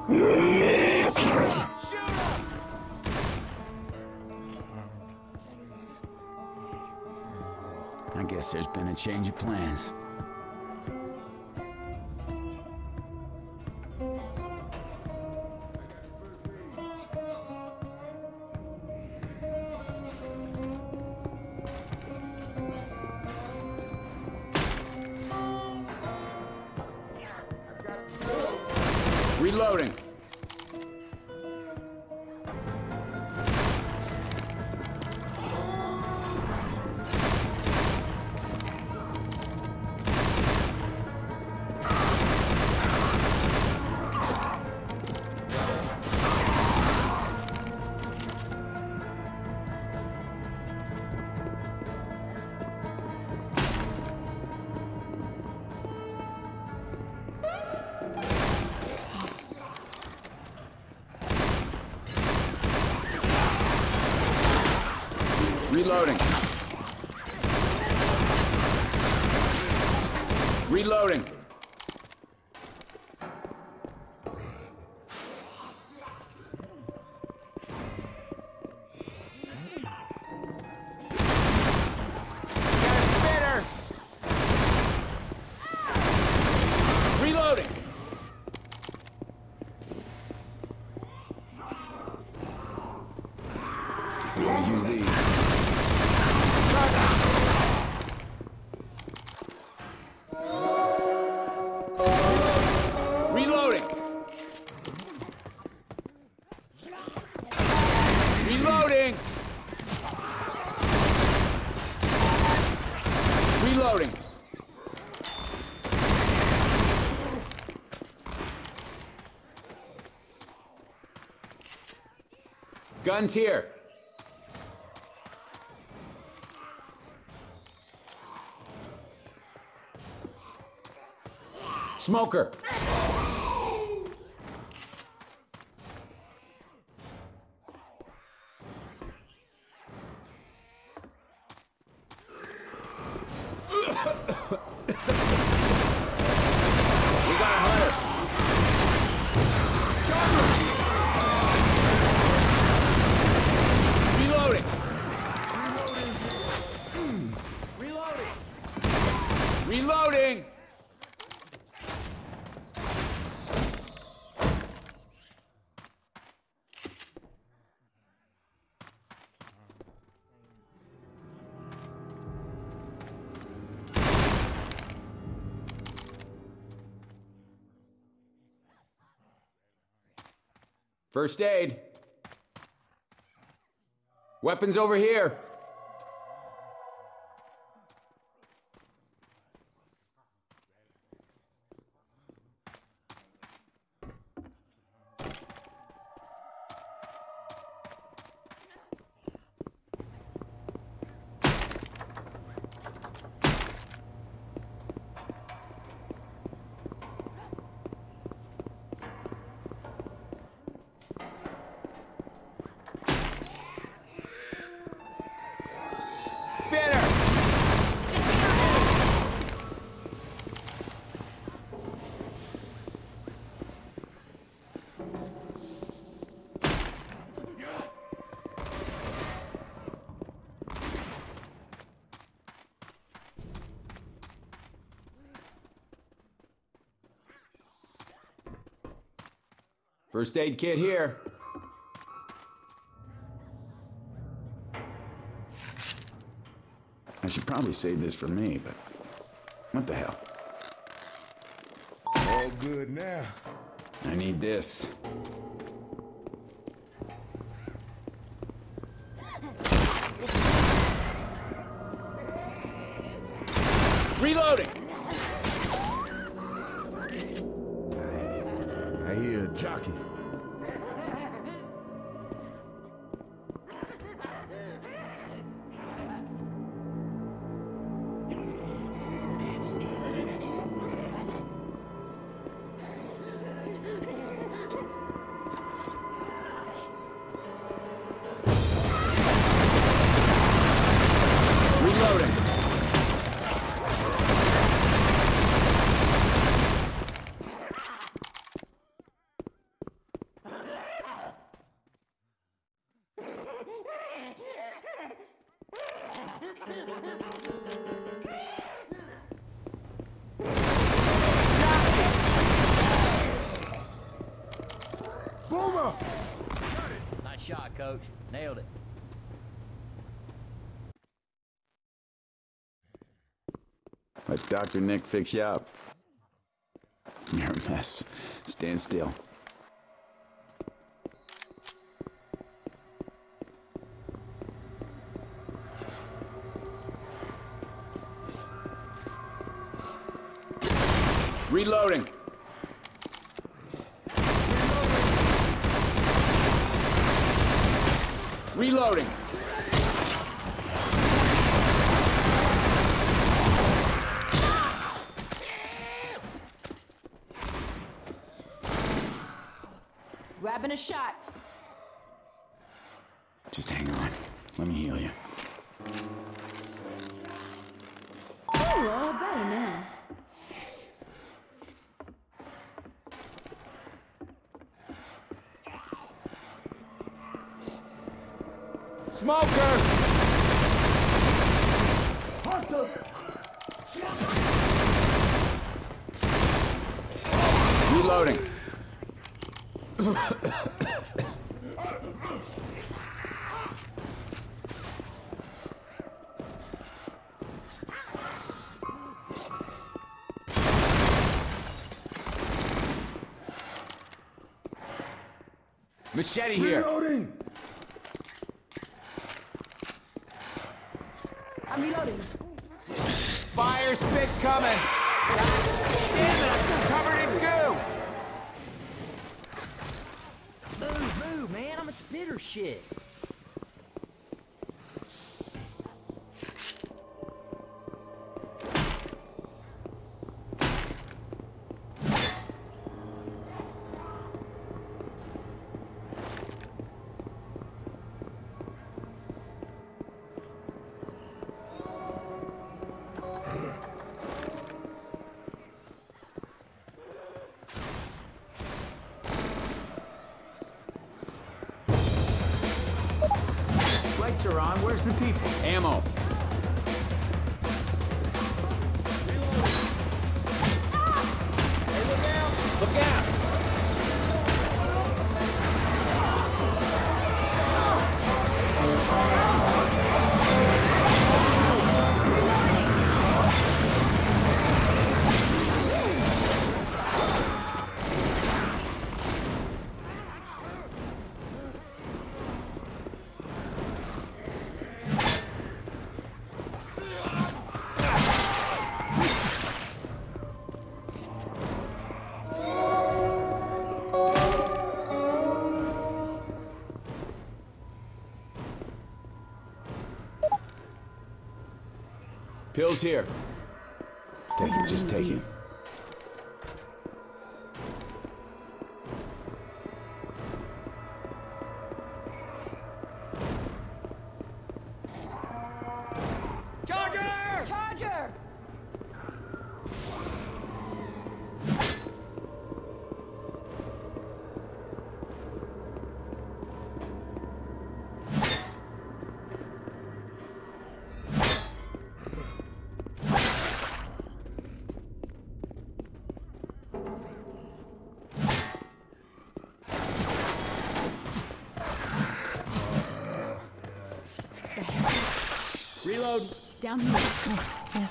I guess there's been a change of plans. Reloading. Reloading. Reloading. Got a spinner. Reloading. I'm gonna use these. Reloading. Reloading. Reloading. Guns here. Smoker. We got a hunter. Reloading. Reloading. Reloading. First aid. Weapons over here. Spinner! First aid kit here. I should probably save this for me, but what the hell? All good now. I need this. Reloading! I hear a jockey. Boomer! Nice shot, Coach. Nailed it. Let Dr. Nick fix you up. You're a mess. Stand still. Reloading. Reloading. Grabbing a shot. Just hang on. Let me heal you. Oh, better now. Smoker! Reloading. Machete here. Reloading! I'm reloading. Fire spit coming. Damn it, I'm covered in goo. Move, man. I'm a spitter shit. Lights are on. Where's the people? Ammo. Hey, look out! Look out! Pills here. Take it, just take it. Charger! Charger! Reload. Down here. Oh, yeah.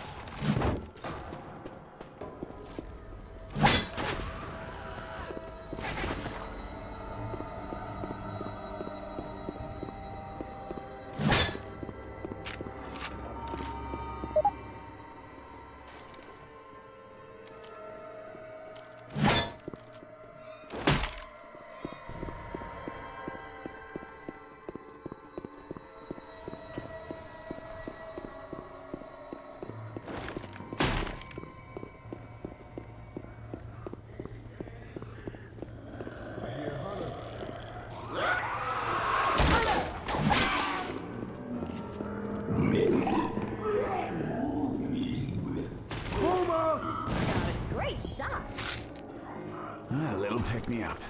Great shot. A little pick me up.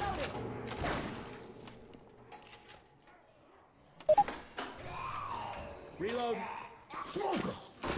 Reload. Smoker.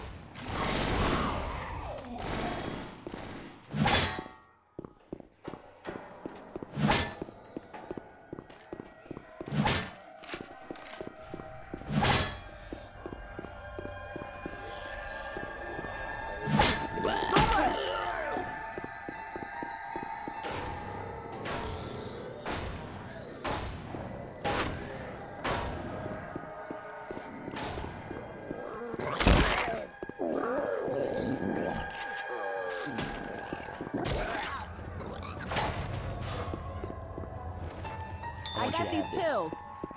I got these pills.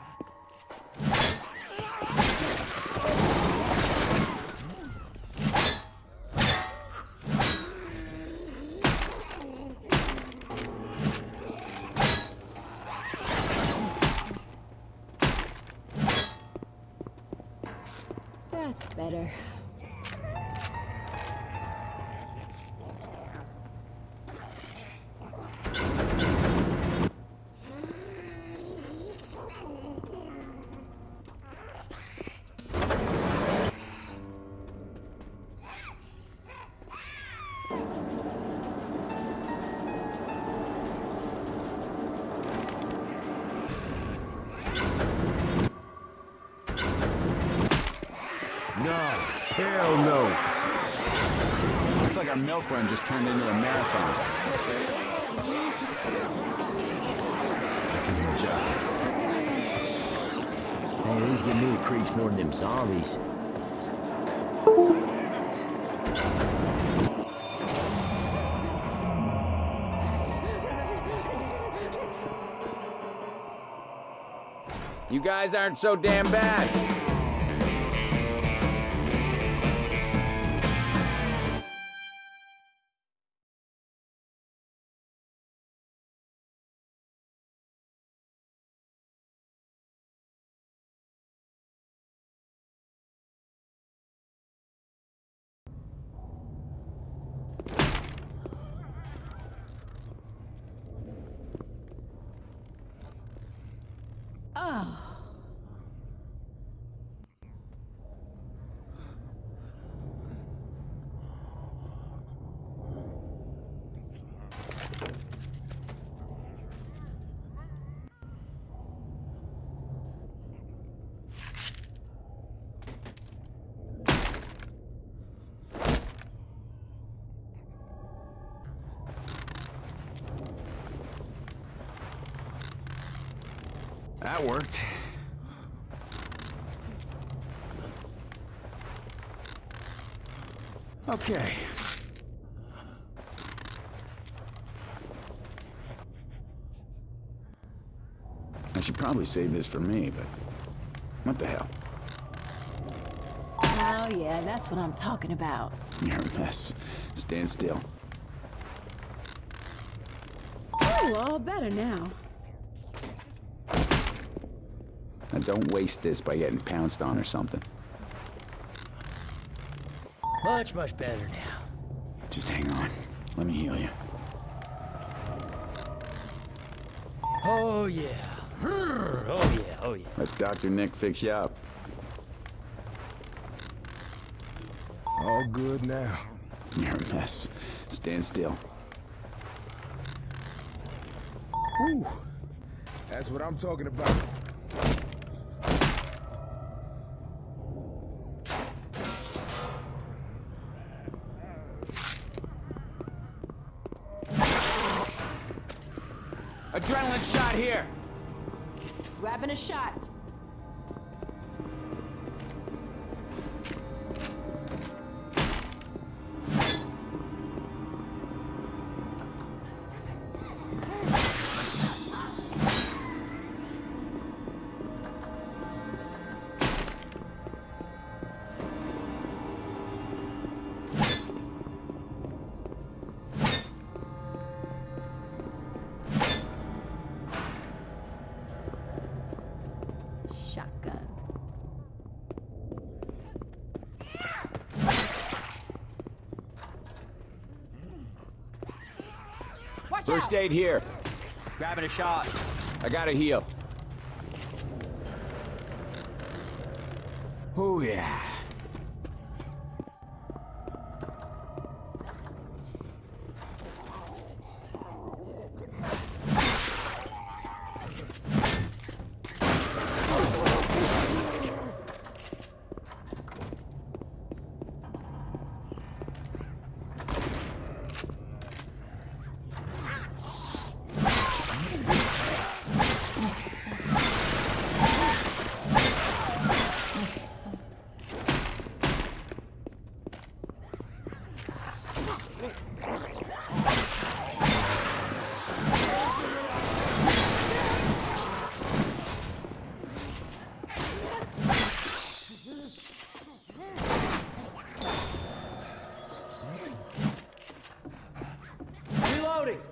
That's better. No. Hell no. Looks like our milk run just turned into a marathon. Good job. Hey, these give me the creeps more than them zombies. You guys aren't so damn bad. Oh. That worked. Okay. I should probably save this for me, but what the hell? Oh, yeah, that's what I'm talking about. You're a mess. Stand still. Oh, all better now. Now don't waste this by getting pounced on or something. Much, much better now. Just hang on. Let me heal you. Oh, yeah. Oh, yeah, oh, yeah. Let Dr. Nick fix you up. All good now. You're a mess. Stand still. Whew. That's what I'm talking about. Adrenaline shot here! Grabbing a shot. Shotgun. Watch First out. aid here. Grabbing a shot. I gotta heal. Oh, yeah. Reloading.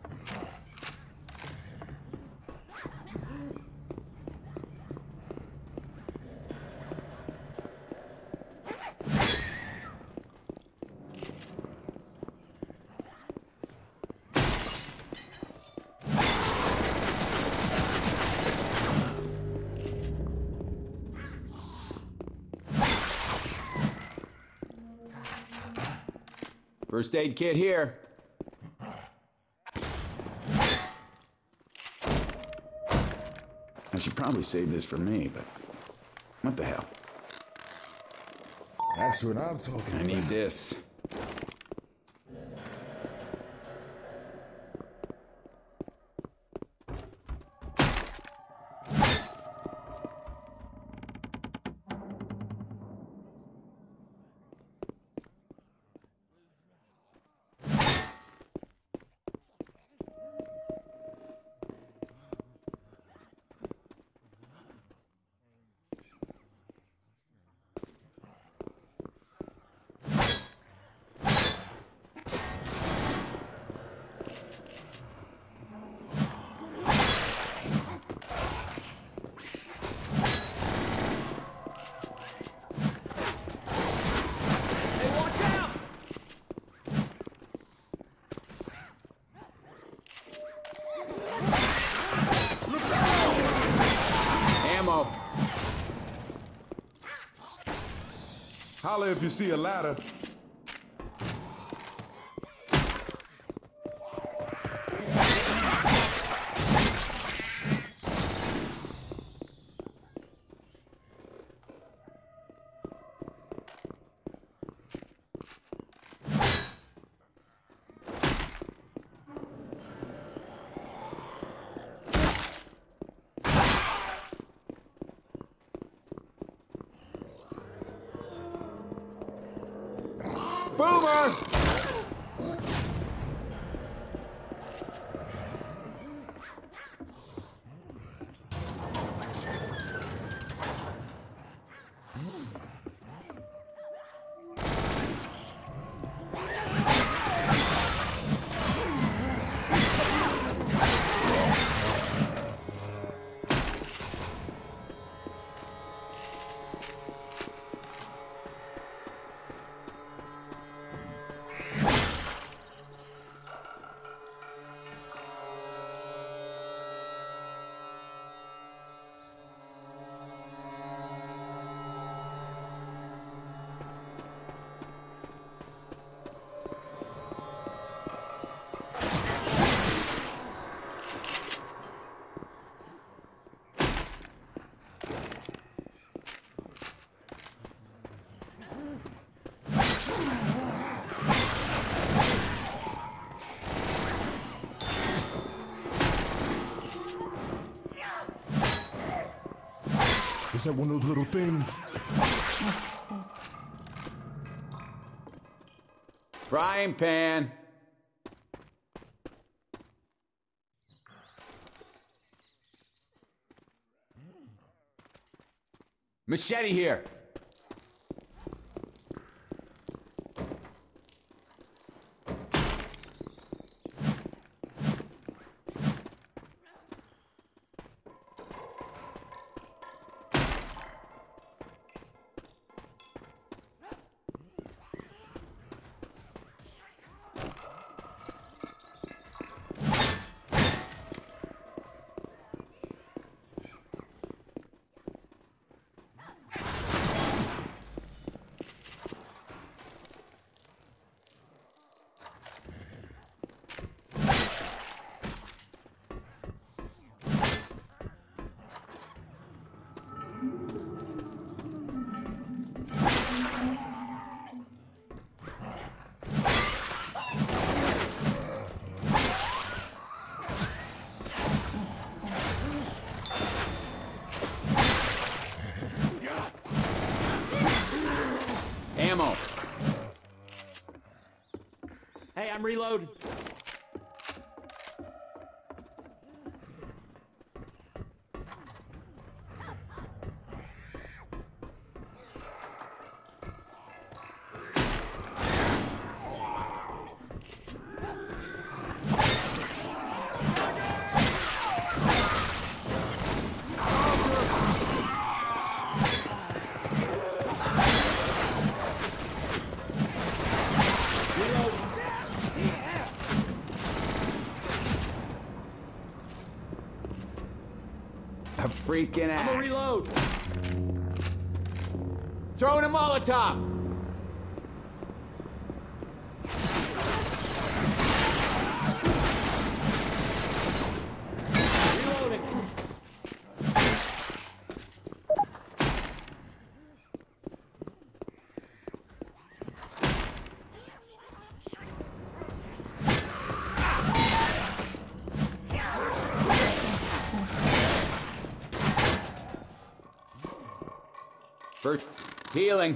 First aid kit here. I should probably save this for me, but what the hell? That's what I'm talking I about. need this. Ammo. Holla if you see a ladder. Boomer! Is that one of those little things? Frying pan. Machete here. reload. A freaking axe. I'm gonna reload. Throwing a Molotov. Reloading. First, healing.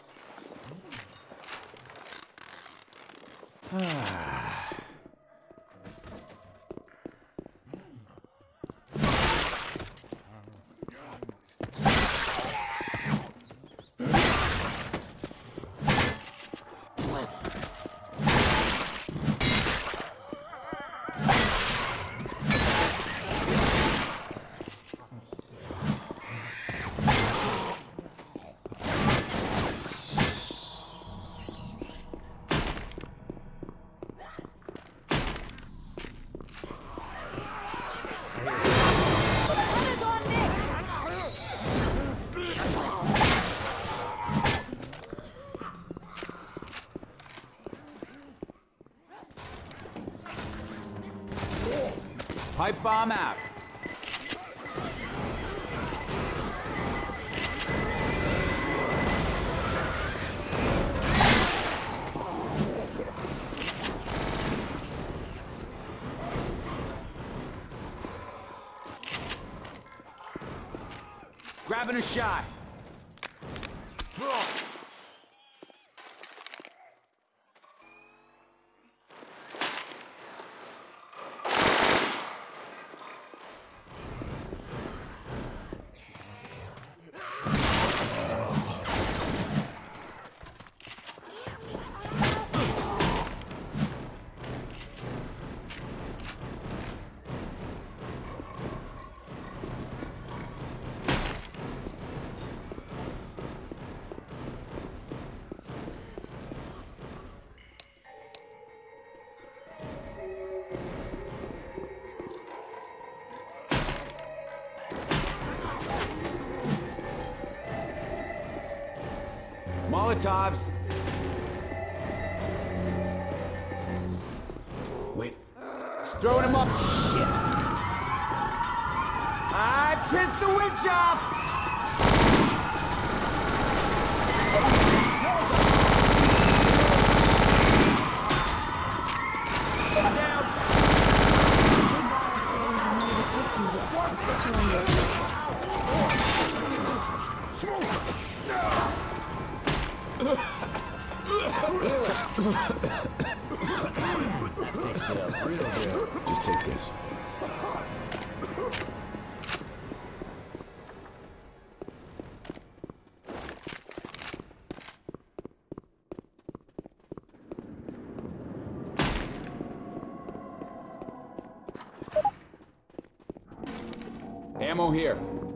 Pipe bomb out. Grabbing a shot. Molotovs. Wait. He's throwing them up. Shit. I pissed the witch off. Just take this. Ammo here.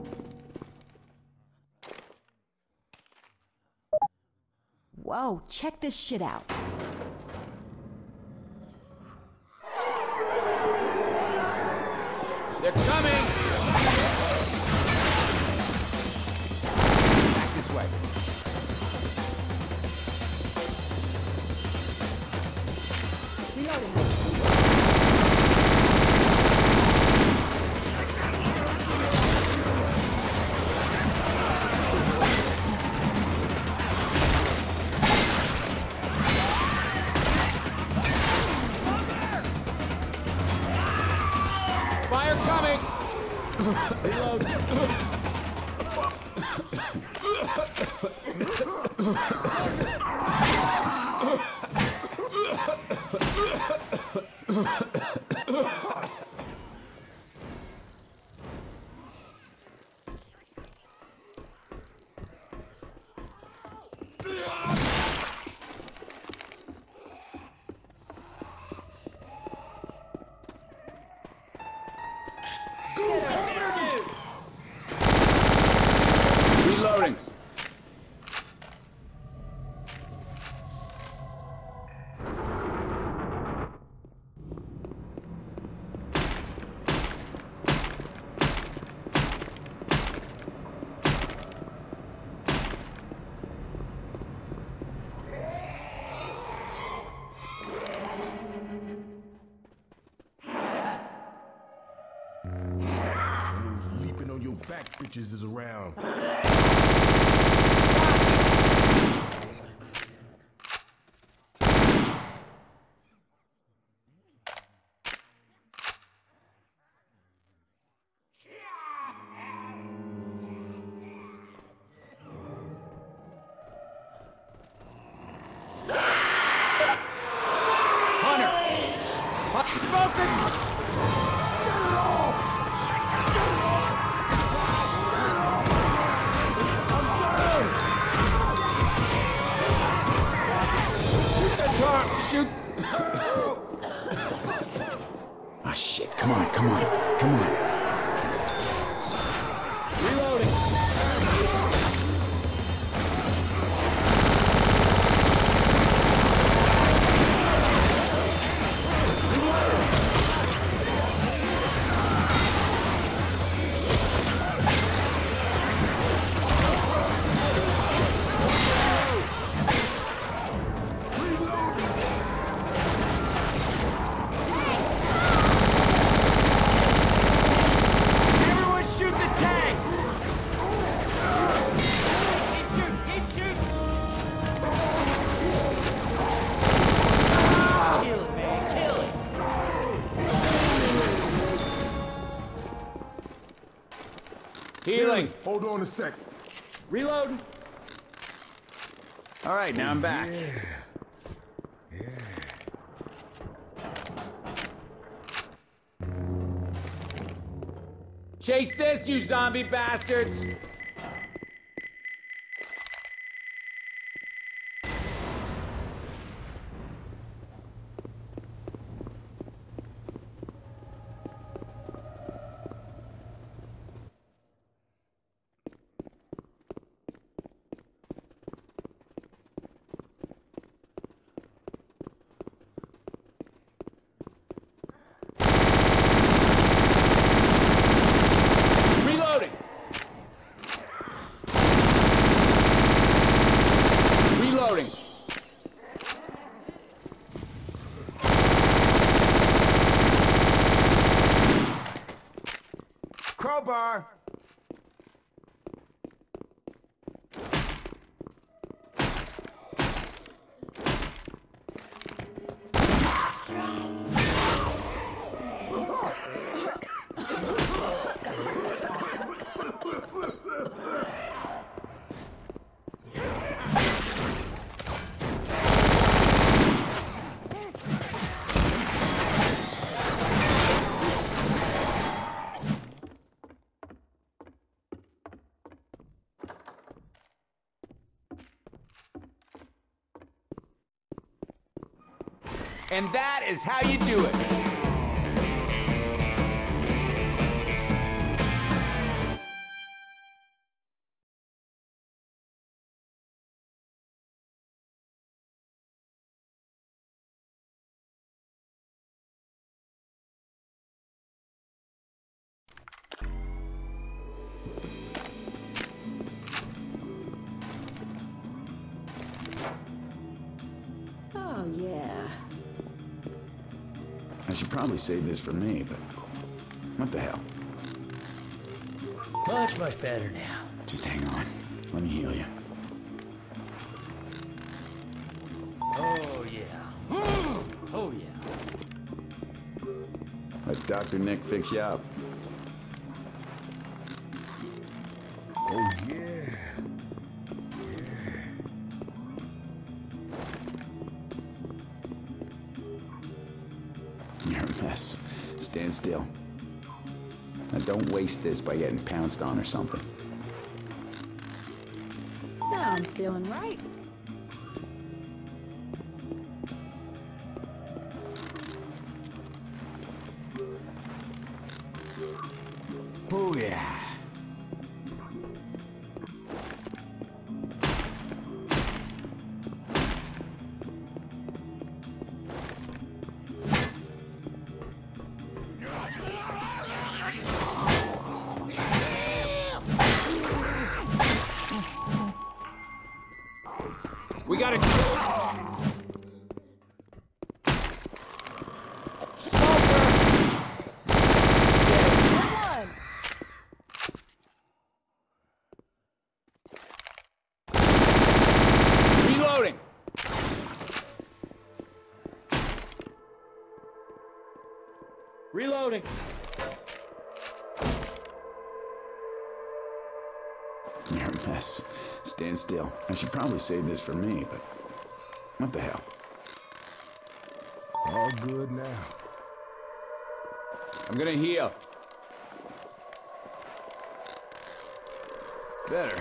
Whoa, check this shit out. They're coming! Back this way. Reloading. Fire coming! Reload. your back bitches is around. Shoot! Ah, shit. Come on, come on, come on. Reloading. Healing. Hold on a sec. Reloading. All right, now I'm back. Chase this, you zombie bastards! Reloading. Crowbar. And that is how you do it. Oh, yeah. I should probably save this for me, but what the hell? Much, much better now. Just hang on. Let me heal you. Oh, yeah. Oh, yeah. Let Dr. Nick fix you up. Oh, yeah. You're a mess. Stand still. Now don't waste this by getting pounced on or something. Now I'm feeling right. Oh yeah. We gotta Reloading. You're a mess. Stand still. I should probably save this for me, but what the hell? All good now. I'm gonna heal. Better.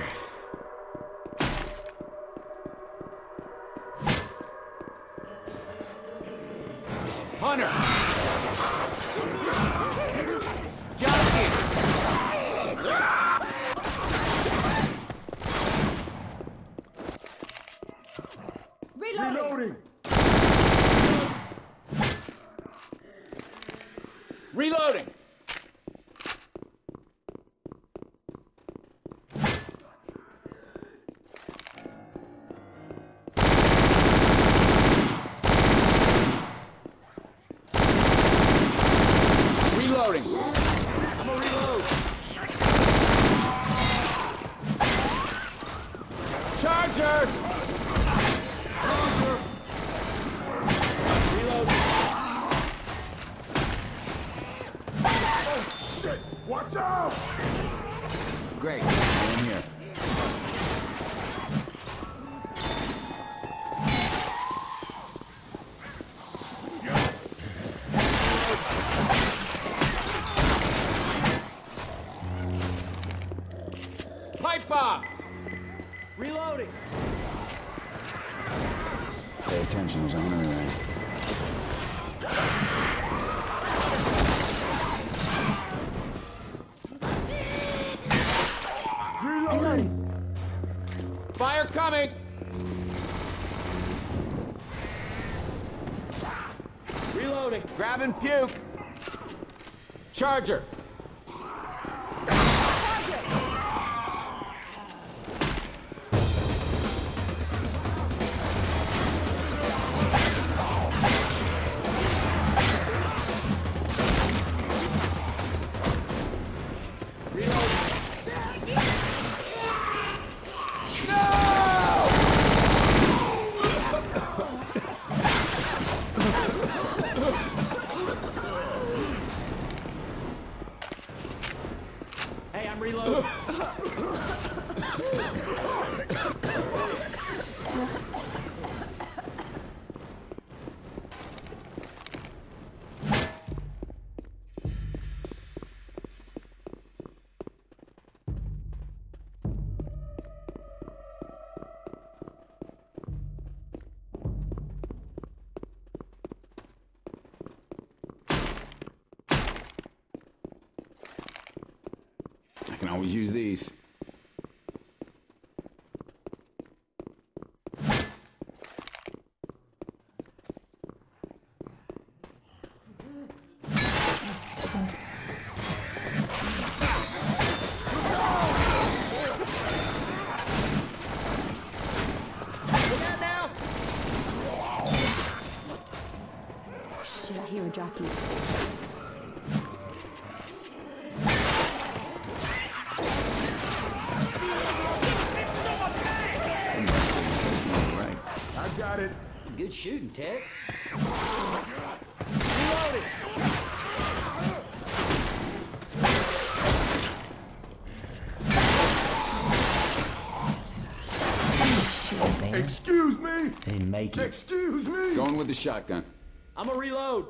Hunter! Jockey! Reloading! Reloading! Reloading! I'm gonna reload. Charger! Reload. Shit! Watch out! Great. I'm here. Pipe bomb! Reloading. Pay attention, there's a hunter around. Reloading! Fire coming! Reloading. Grab and puke! Charger! Hey, I'm reloading. I can always use these. Shit, I hear a jockey. Right. I got it. Good shooting, Tex. Reloading! Shit, man. Excuse me! They didn't make it. Excuse me! Going with the shotgun. I'm gonna reload.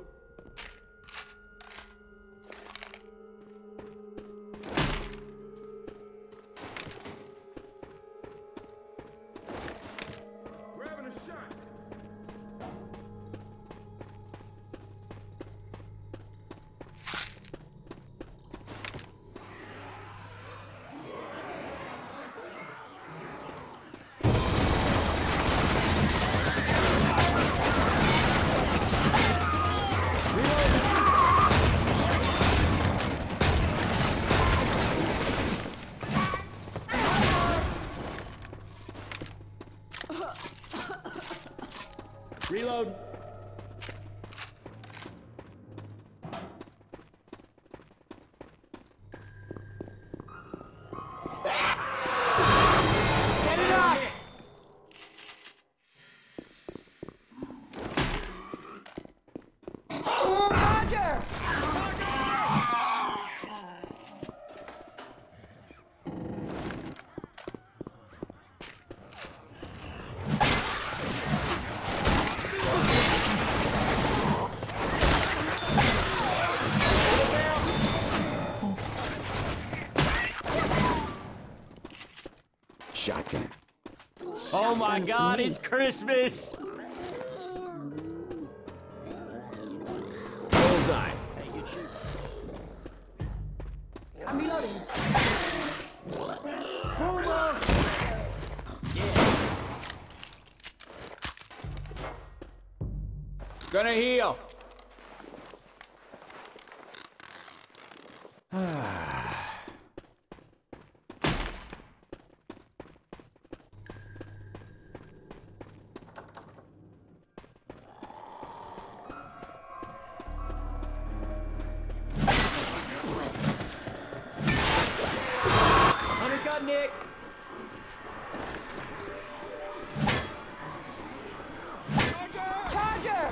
Grabbing a shot. Reload. Get it up! Roger! second. Oh my God, it's Christmas! Bullseye. Hey, you shoot. I'm reloading. Boomer! Yeah. Gonna heal. Hunter's got Nick. Charger!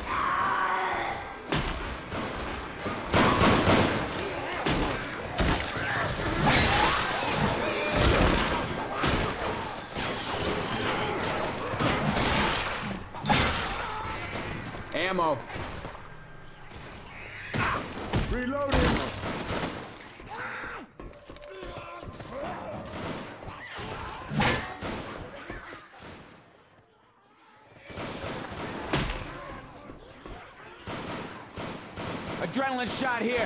Ammo. Reloading. Adrenaline shot here.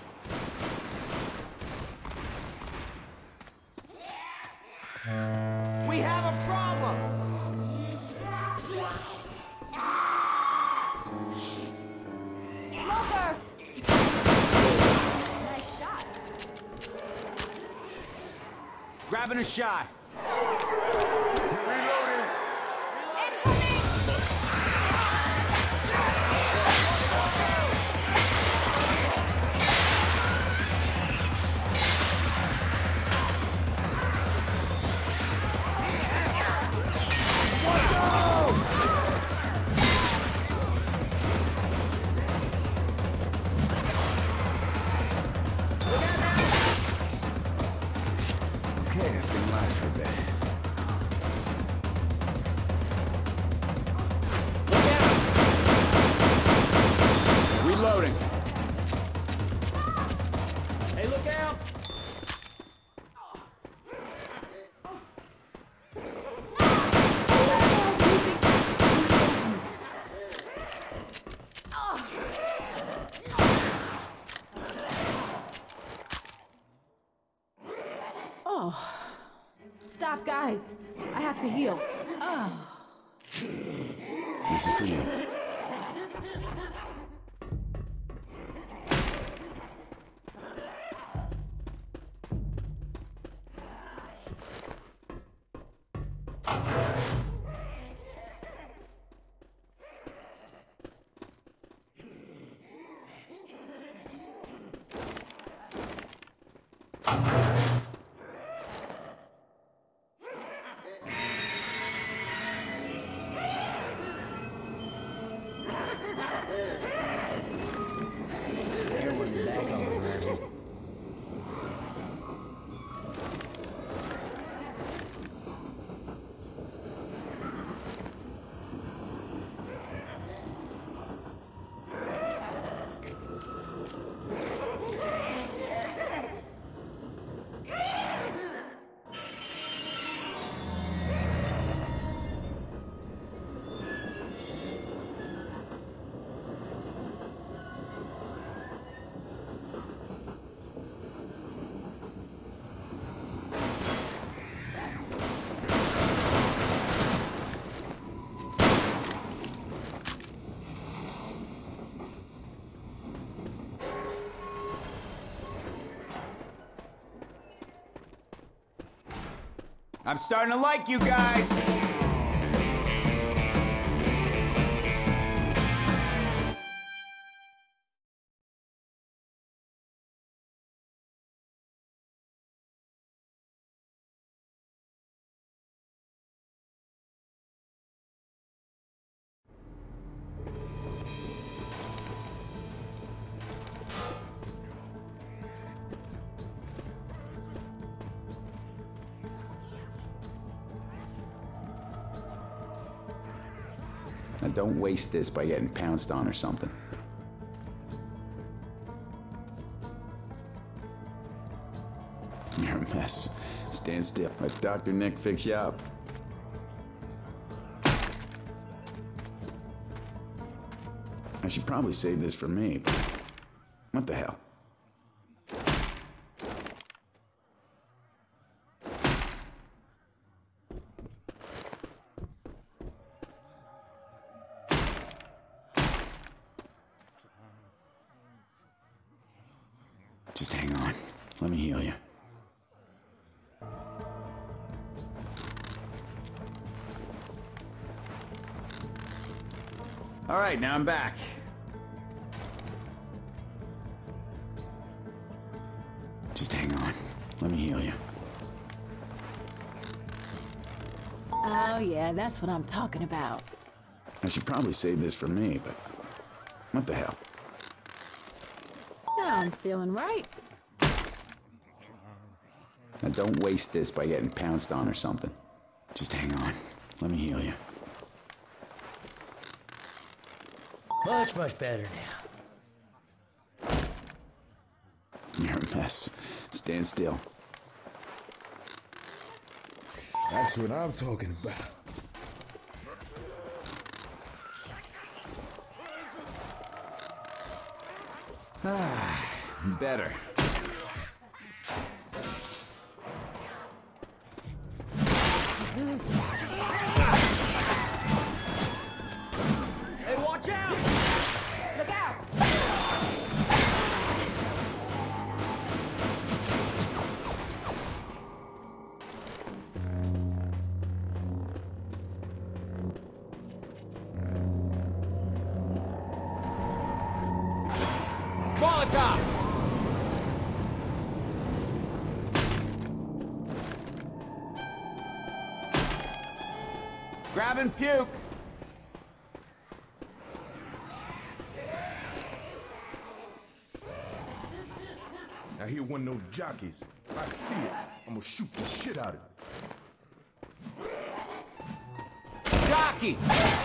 We have a problem! Smoker! Nice shot. Grabbing a shot. Okay, this thing lasts for a bit. Reloading. Hey, look out! Oh. Stop, guys. I have to heal. Oh. This is for you. Everyone's back on the ground. I'm starting to like you guys. Now don't waste this by getting pounced on or something. You're a mess. Stand still. Let Dr. Nick fix you up. I should probably save this for me, but what the hell? Just hang on. Let me heal you. All right, now I'm back. Just hang on. Let me heal you. Oh, yeah, that's what I'm talking about. I should probably save this for me, but what the hell? Now I'm feeling right. Now don't waste this by getting pounced on or something. Just hang on. Let me heal you. Much, much better now. You're a mess. Stand still. That's what I'm talking about. Better. Hey, watch out! Look out! Molotov! Grab and puke. Now here one of those jockeys. If I see it, I'm gonna shoot the shit out of it. Jockey!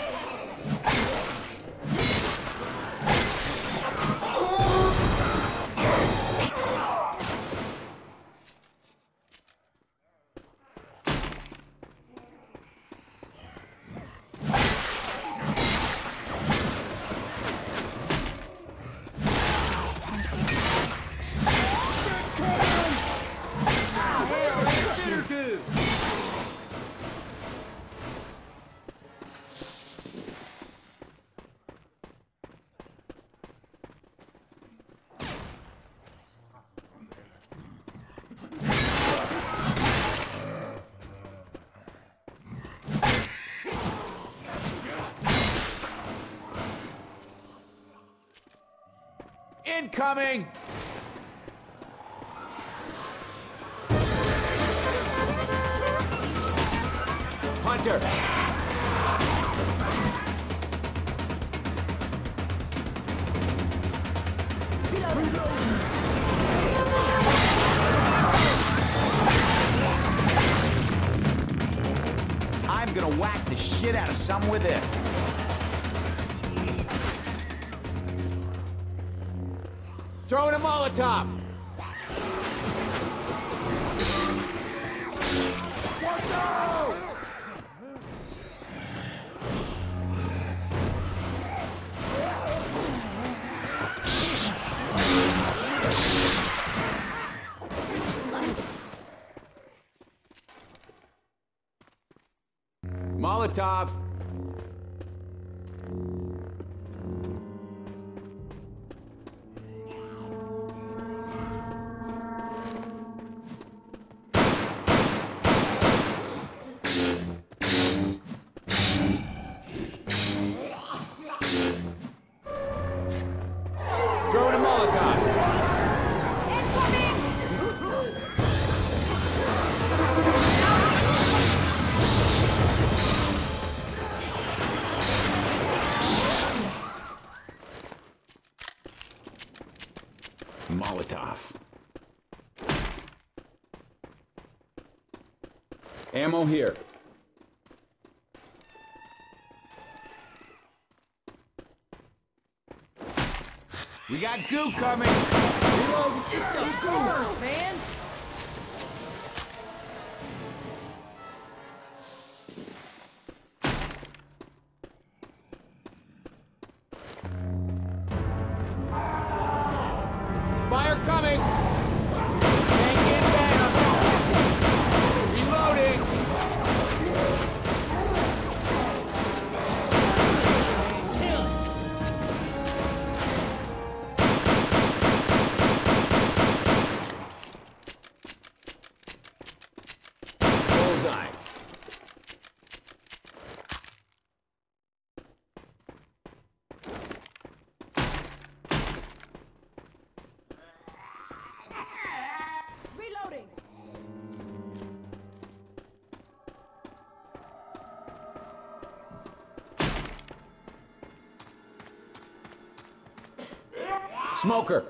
Incoming! Hunter! I'm gonna whack the shit out of someone with this. Throwing a Molotov! Watch out! Molotov! Throwing a Molotov! Molotov. Ammo here. We got goo coming! Just a bird, man! Smoker!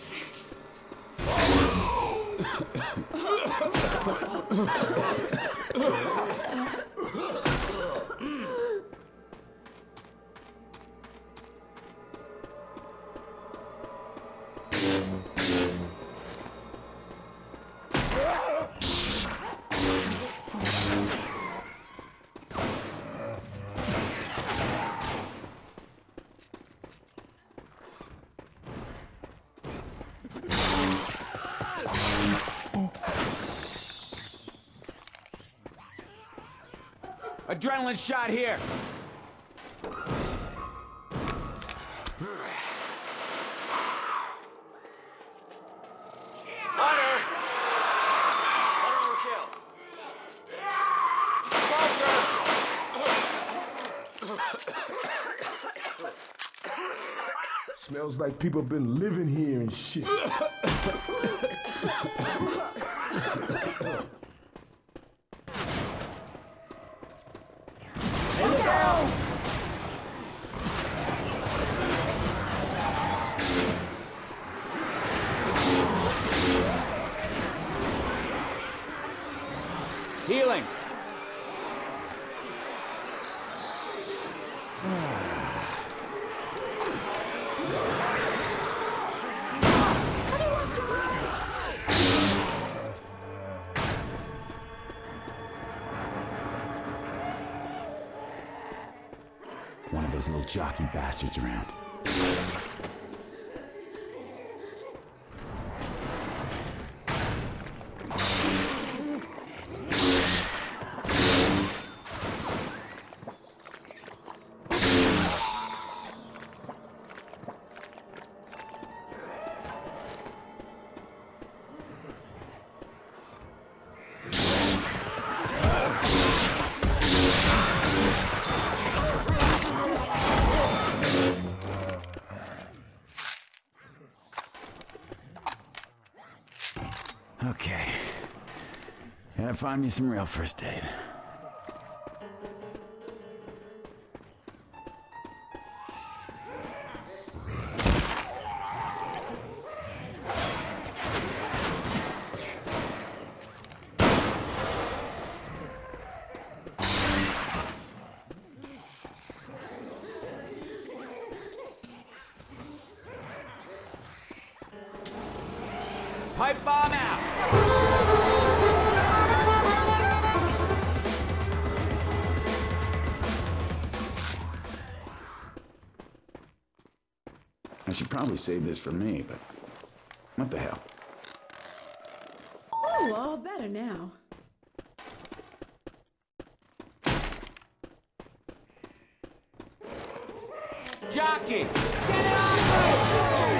Adrenaline shot here! Smells like people been living here and shit. Healing! One of those little jockey bastards around. Okay. Gotta find me some real first aid. Pipe bomb out! I should probably save this for me, but what the hell? Oh, all better now. Jockey! Get it on!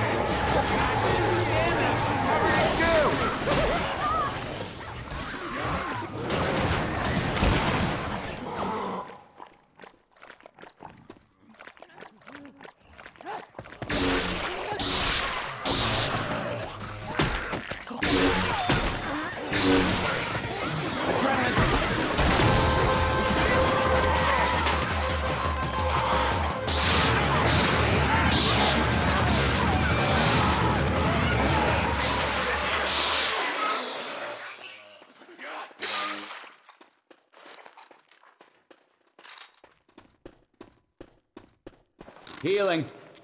Healing.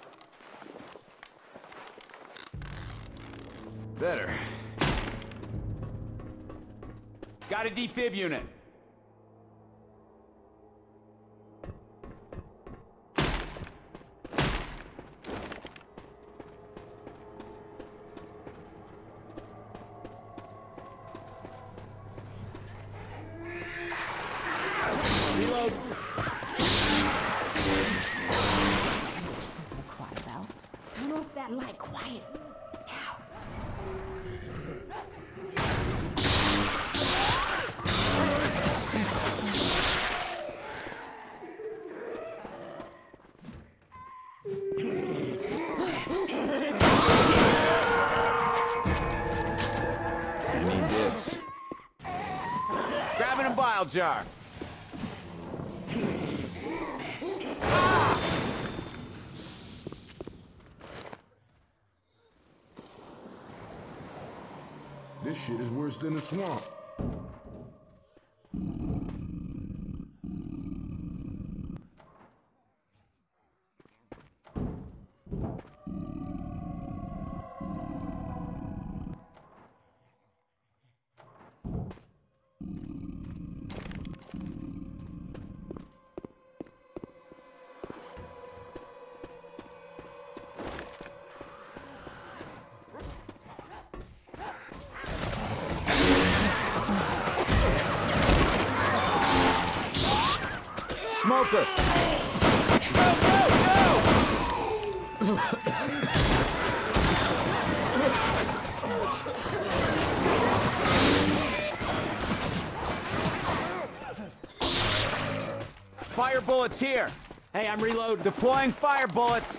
Better. Got a defib unit. Reload. Turn off that light quiet. Now. I need this. Grabbing a bile jar. This shit is worse than the swamp. Smoker! Go, go, go! Fire bullets here! Hey, I'm reloading. Deploying fire bullets!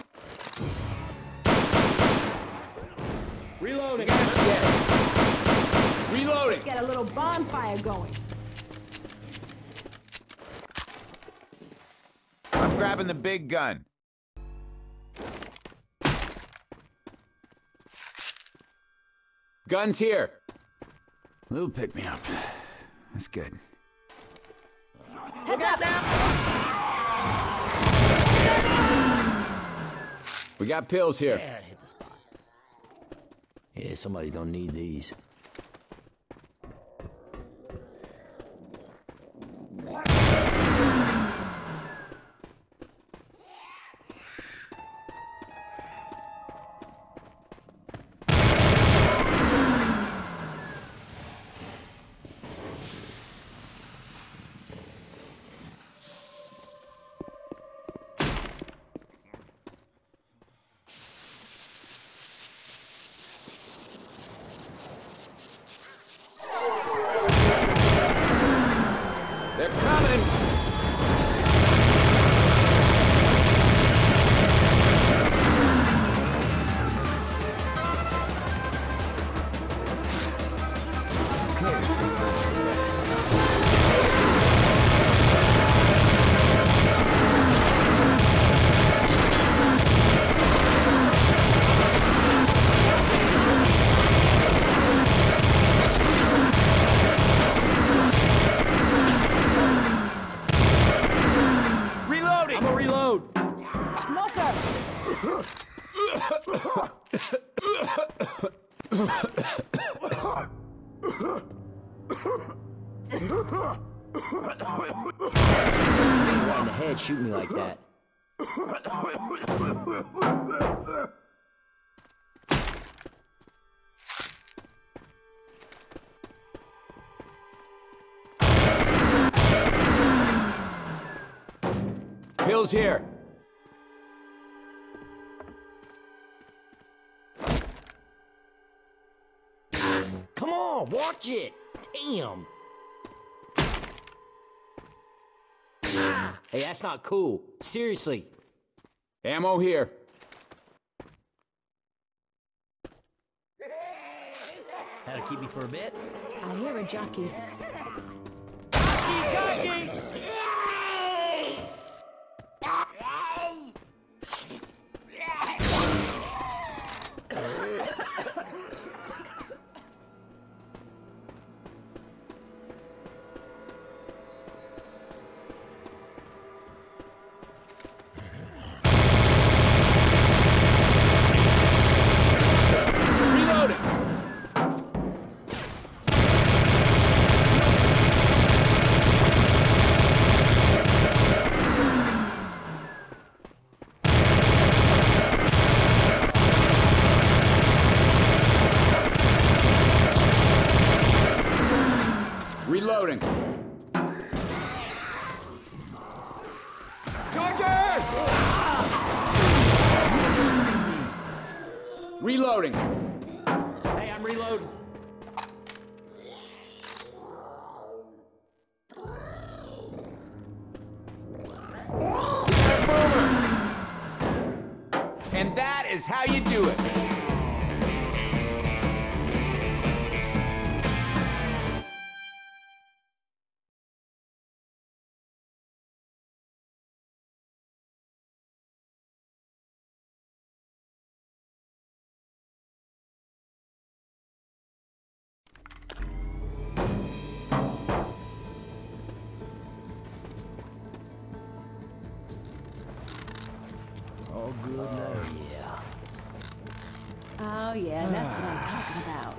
Reloading! Reloading! Let's get a little bonfire going. I'm grabbing the big gun. Gun's here. Little pick me up. That's good. Look out now! We got pills here. Yeah, it hit the spot. Yeah, somebody's gonna need these. They're coming! Reloading! I'm gonna reload! Smoker! Right in the head, shoot me like that. Pills here. Come on, watch it! Damn! Hey, that's not cool. Seriously. Ammo here. That'll keep me for a bit. I hear a jockey. Jockey! Reloading! Reloading. Charger! Reloading. Hey, I'm reloading. And that is how you do it. all good now. Yeah. Oh, yeah, that's what I'm talking about.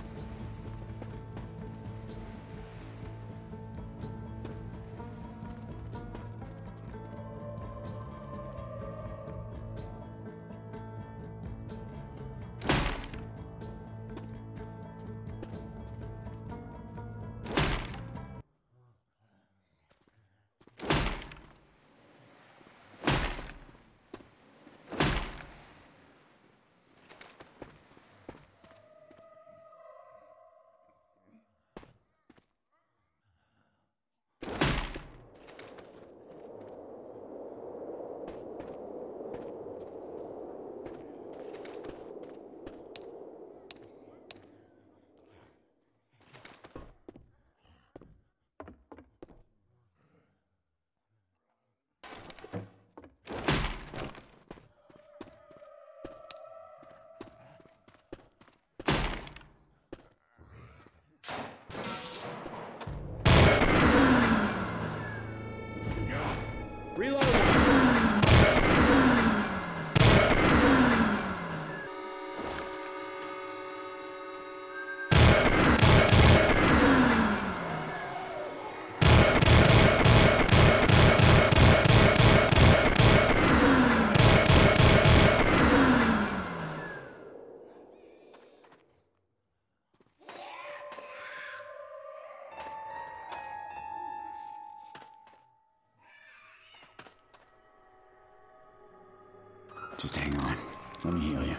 Just hang on. Let me heal you.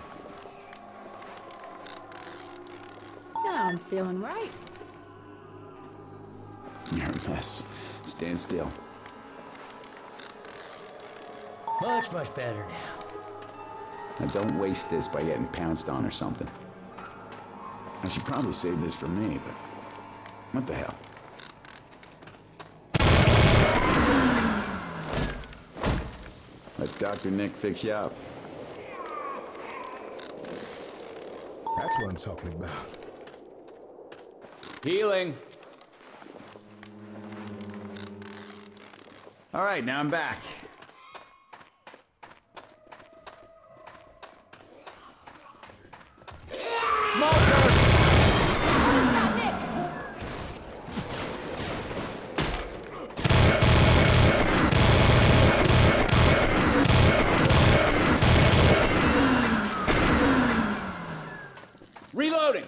Now I'm feeling right. You're a mess. Stand still. Much, much better now. Now don't waste this by getting pounced on or something. I should probably save this for me, but what the hell? Let Dr. Nick fix you up. That's what I'm talking about. Healing. All right, now I'm back. Smoker! Got Nick! Reloading!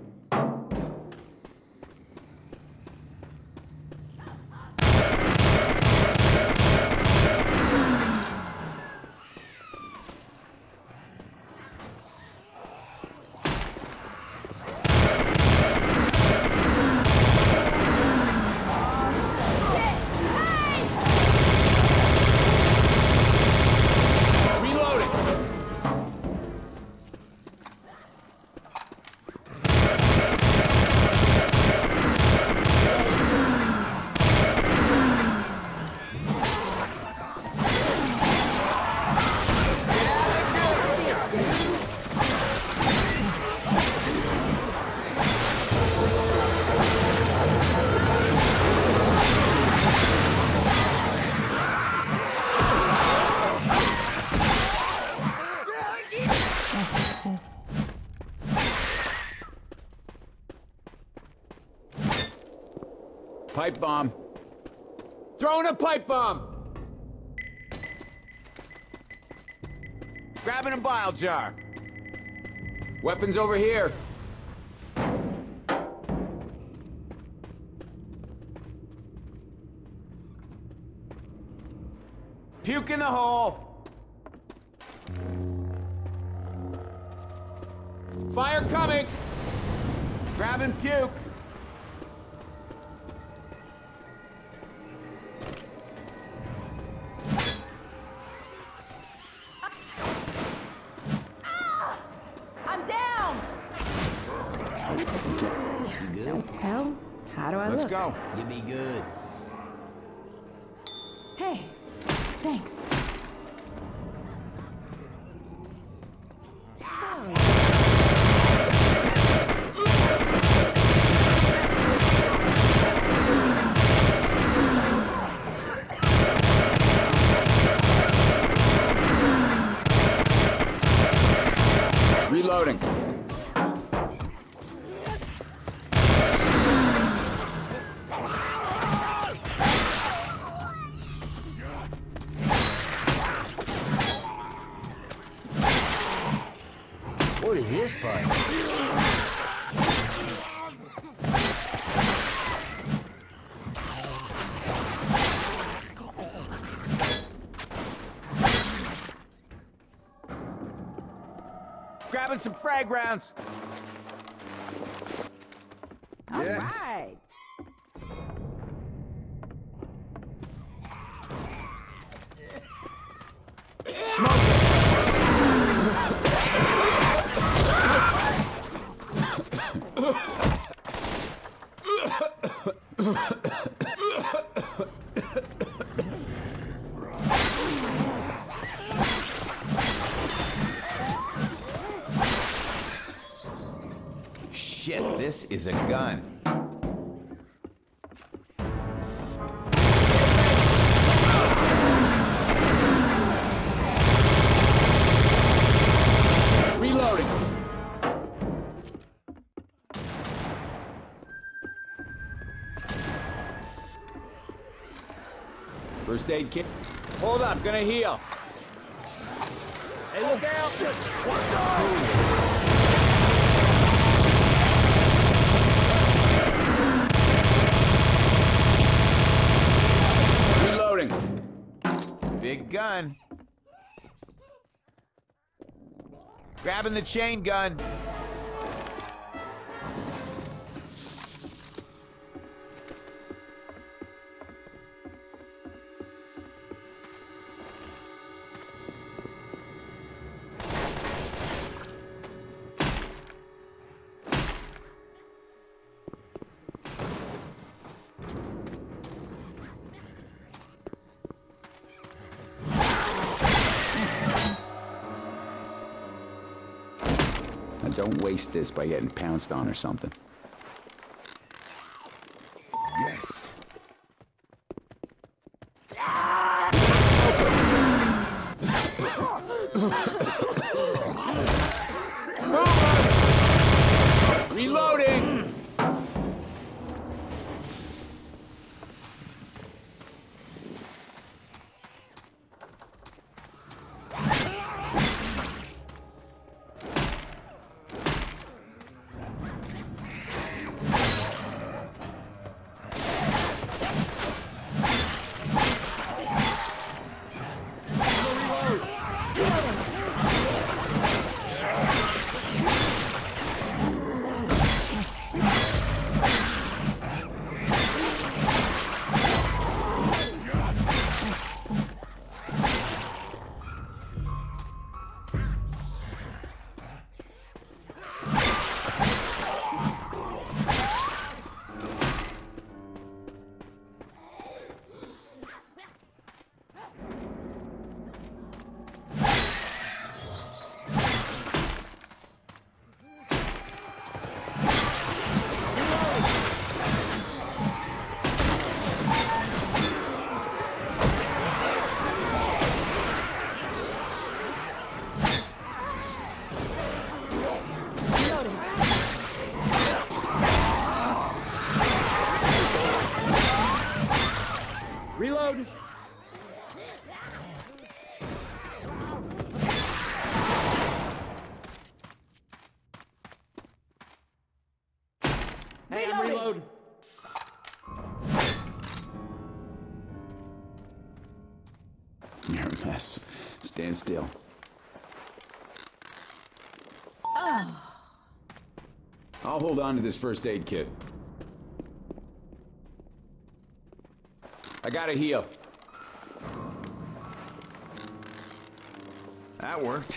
Pipe bomb. Throwing a pipe bomb! Grabbing a bile jar. Weapons over here. Puke in the hole. Fire coming. Grabbing puke. I'm down! You good? Well, how do I Let's look? go. You be good. Hey, thanks. occupied. Grabbing some frag rounds. All Yes. right. Shit, this is a gun. Reloading. First aid kit. Hold up, gonna heal. Hey, look out! Reloading. Big gun. Grabbing the chain gun. Now don't waste this by getting pounced on or something. Yes. Reloading! Reload! Hey, I'm reload. You're a mess. Stand still. I'll hold on to this first aid kit. I gotta heal. That worked.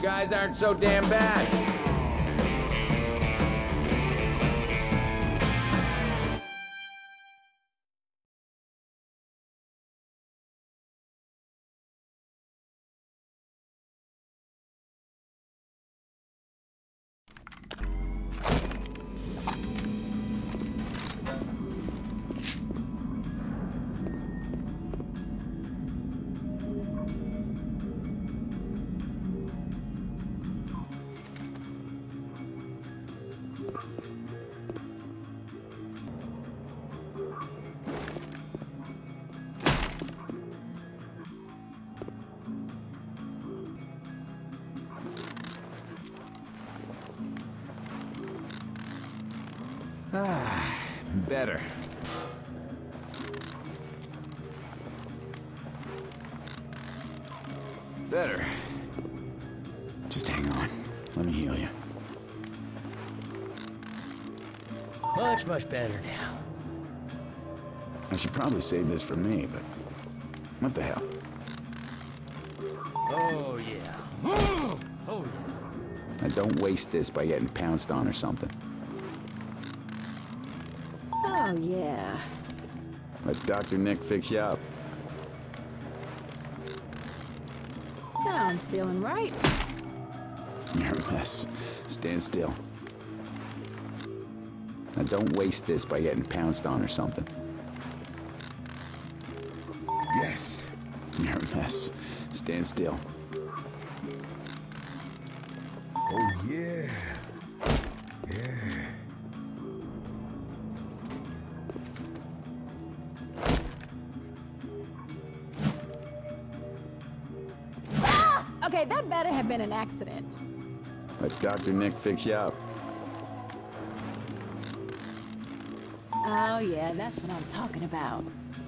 guys aren't so damn bad. Better. Better. Just hang on. Let me heal you. Much better now. I should probably save this for me, but what the hell? Oh, yeah. Oh, yeah. Now don't waste this by getting pounced on or something. Oh, yeah. Let Dr. Nick fix you up. Now I'm feeling right. You're a mess. Stand still. Now don't waste this by getting pounced on or something. Yes. You're a mess. Stand still. Oh, yeah. Yeah. Okay, that better have been an accident. Let Dr. Nick fix you up. Oh, yeah, that's what I'm talking about.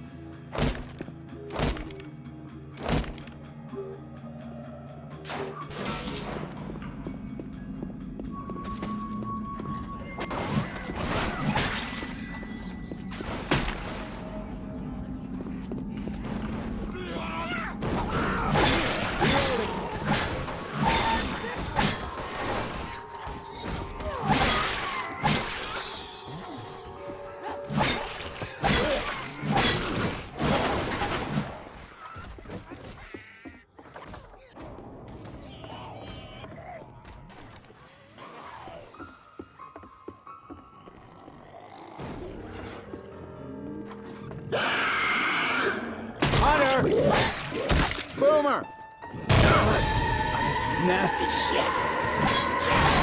Boomer! This is nasty shit.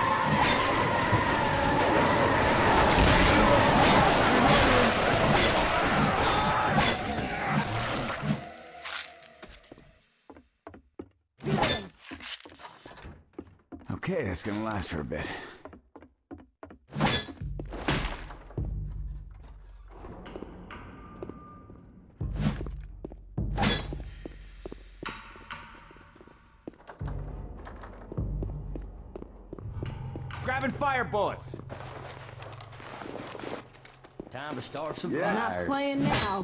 Okay, that's gonna last for a bit. Grabbing fire bullets. Time to start some Yeah. fires. Not playing now.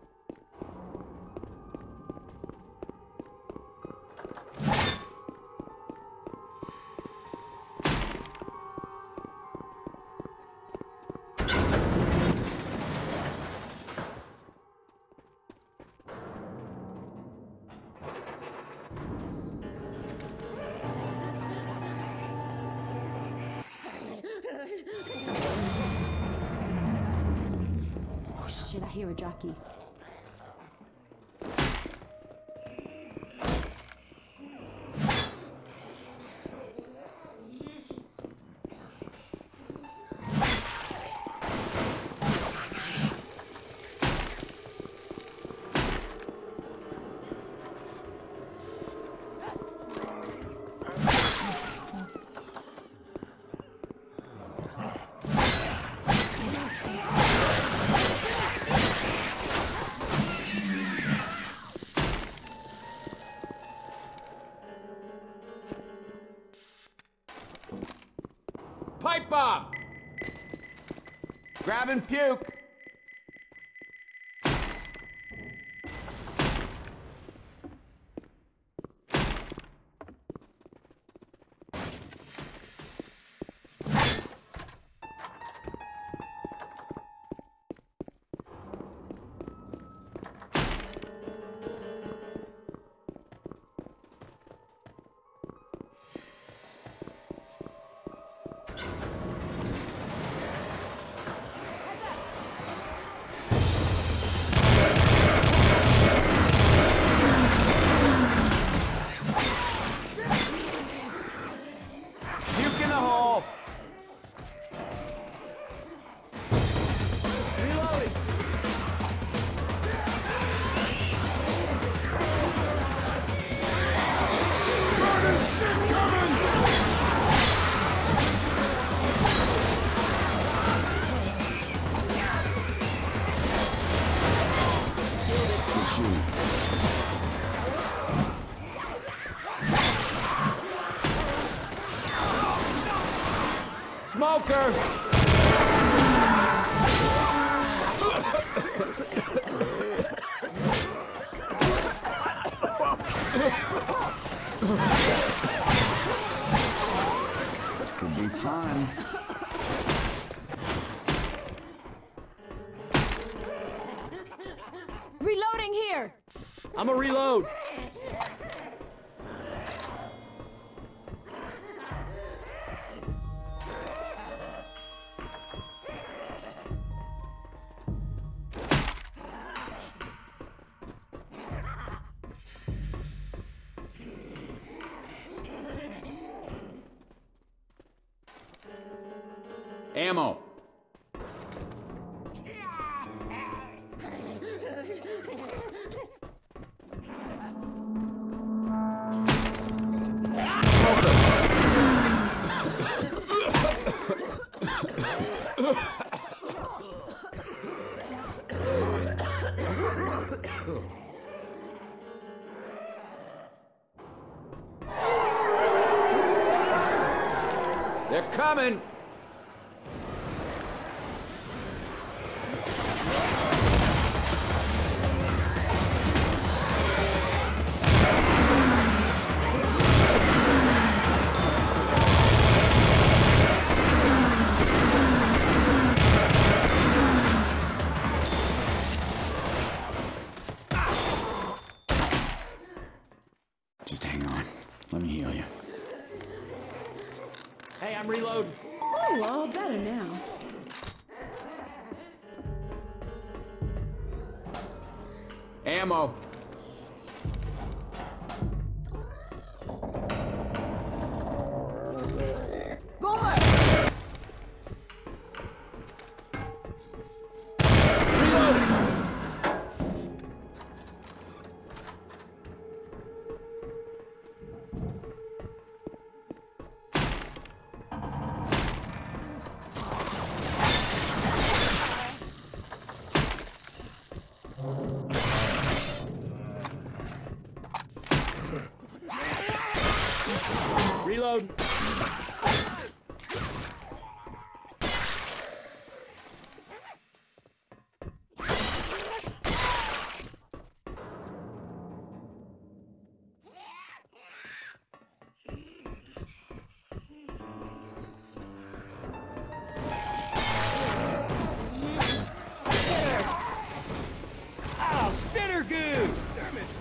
Oh shit, I hear a jockey. Pipe bomb! Grabbing puke! This could be fun. Reloading here! I'm a reload. Ammo. They're coming. Just hang on. Let me heal you. Hey, I'm reloading. Oh, all better now. Ammo. Boomer! Reload. Oh, spitter goo! Damn it!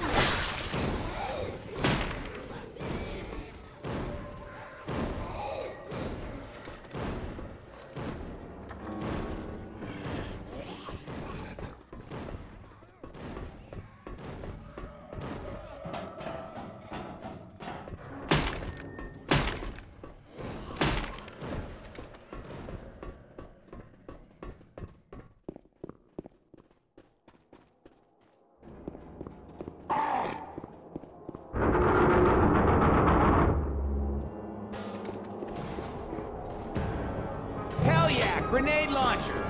Hell yeah! Grenade launcher!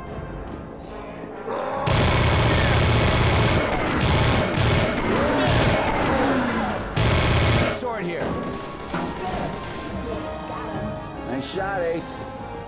Sword here. Nice shot, Ace.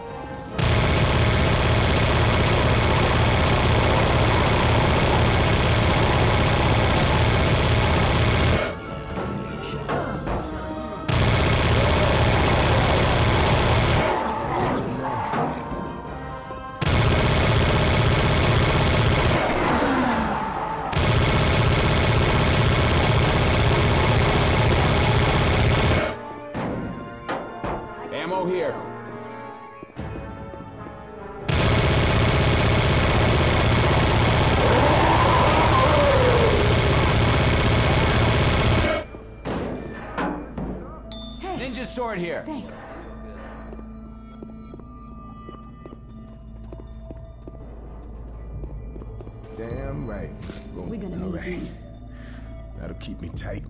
Ammo here. Ninja sword here. Thanks. Damn right. We're gonna All need right. these. That'll keep me tight.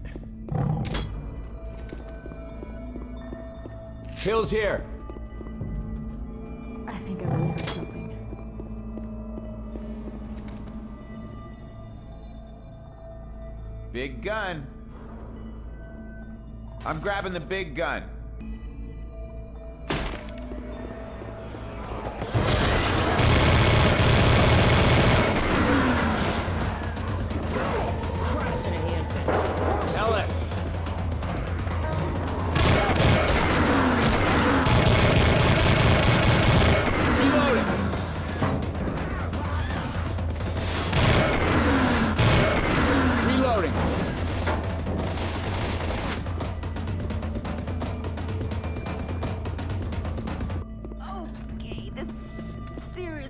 Pills here. I think I really heard something. Big gun. I'm grabbing the big gun.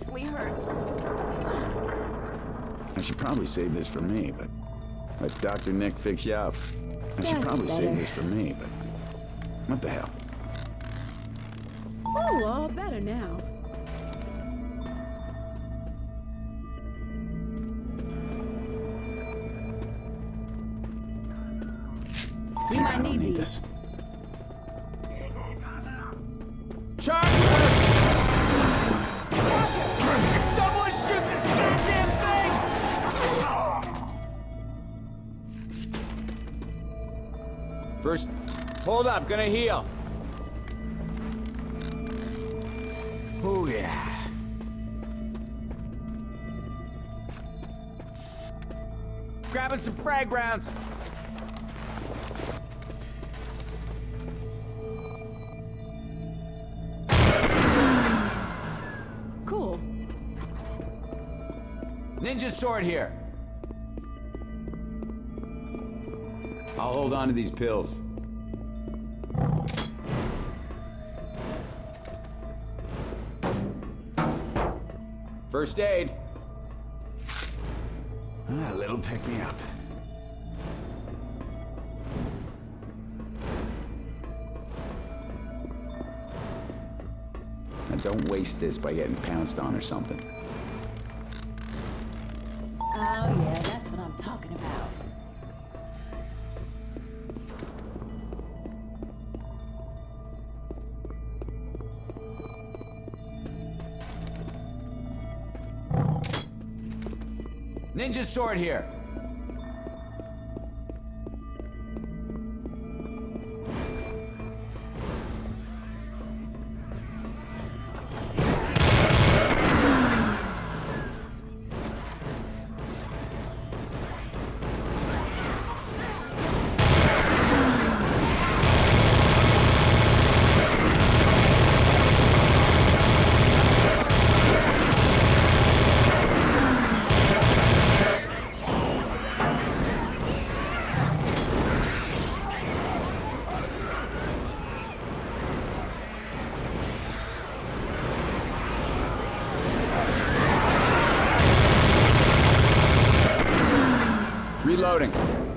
awfully hurts. I should probably save this for me, but let Dr. Nick fix you up. I should That's probably better. save this for me, but what the hell? Oh, all better now. We I might don't need need these. this. Charge! Someone shoot this goddamn thing! First, hold up, gonna heal. Oh yeah. Grabbing some frag rounds. Cool. Ninja sword here. I'll hold on to these pills. First aid. A little pick me up. Now don't waste this by getting pounced on or something. Oh yeah, that's what I'm talking about. Ninja sword here. Reloading.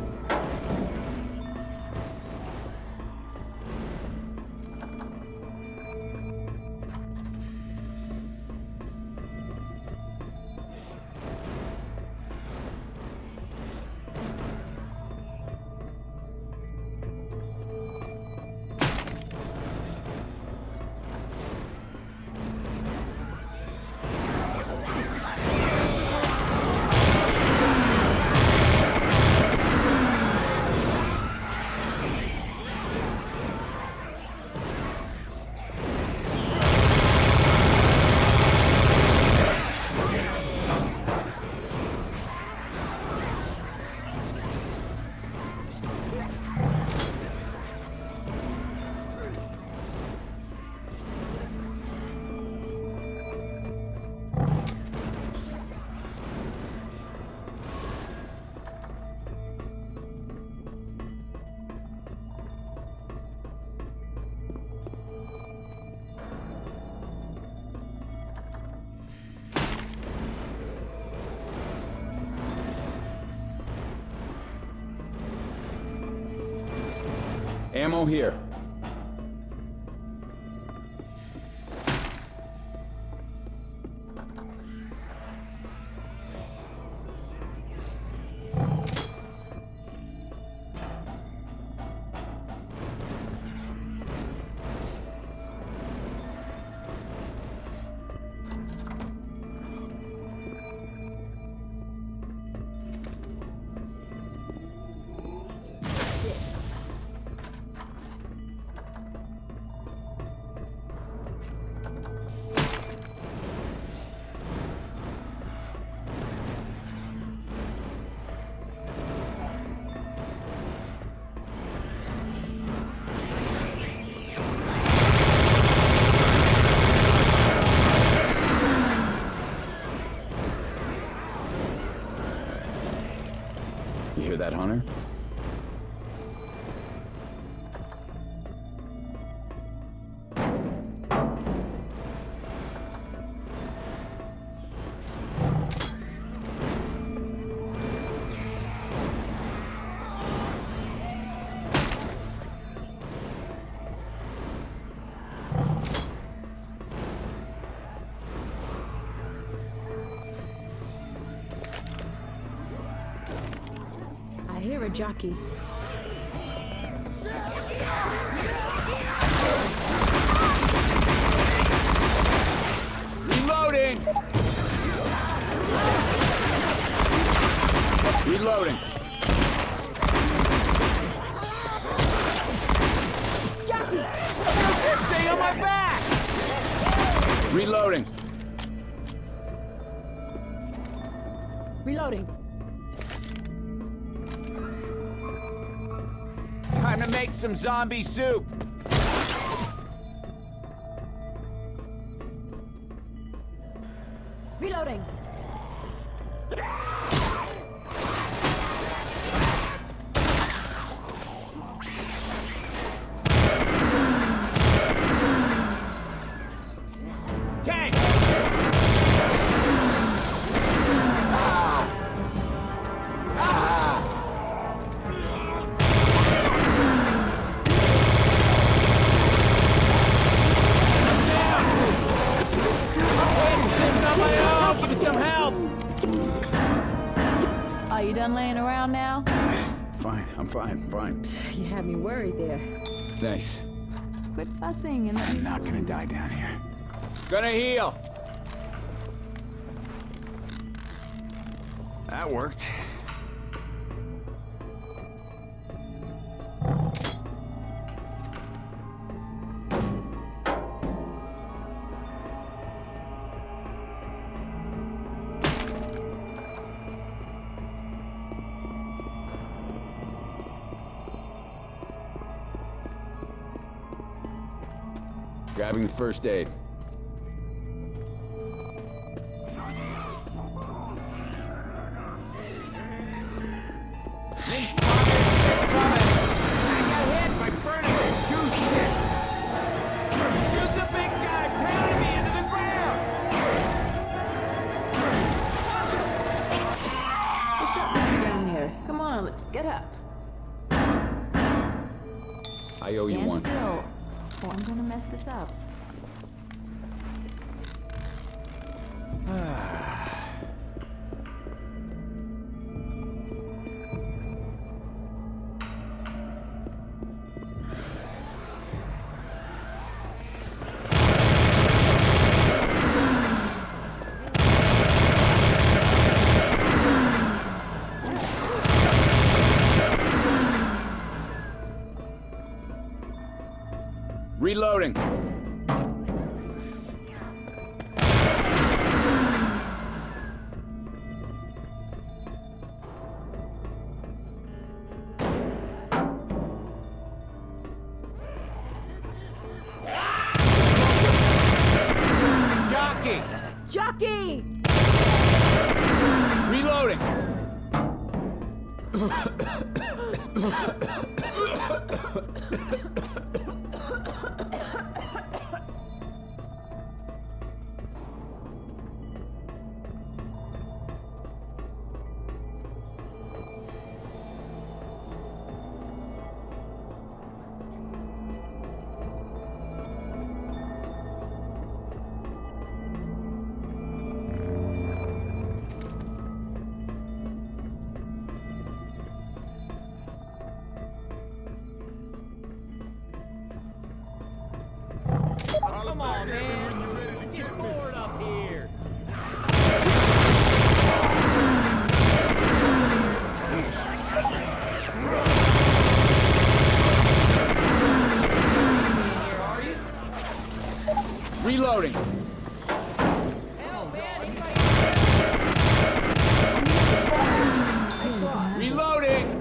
Ammo here. You hear that, Hunter? You're a jockey. Reloading! Reloading. Jockey! Stay on my back! Reloading. Reloading. Time to make some zombie soup. Reloading. Tank! Give me some help! Are you done laying around now? Fine, I'm fine. You had me worried there. Thanks. Quit fussing and let me... I'm not gonna die down here. Gonna heal. That worked. Grabbing the first aid. What's up with you down there? Come on, let's get up. I owe you Stand one. still, or I'm gonna mess this up. Reloading. Jockey. Jockey! Reloading. Come on, man. Get bored up here. Reloading. Hell, man. Reloading.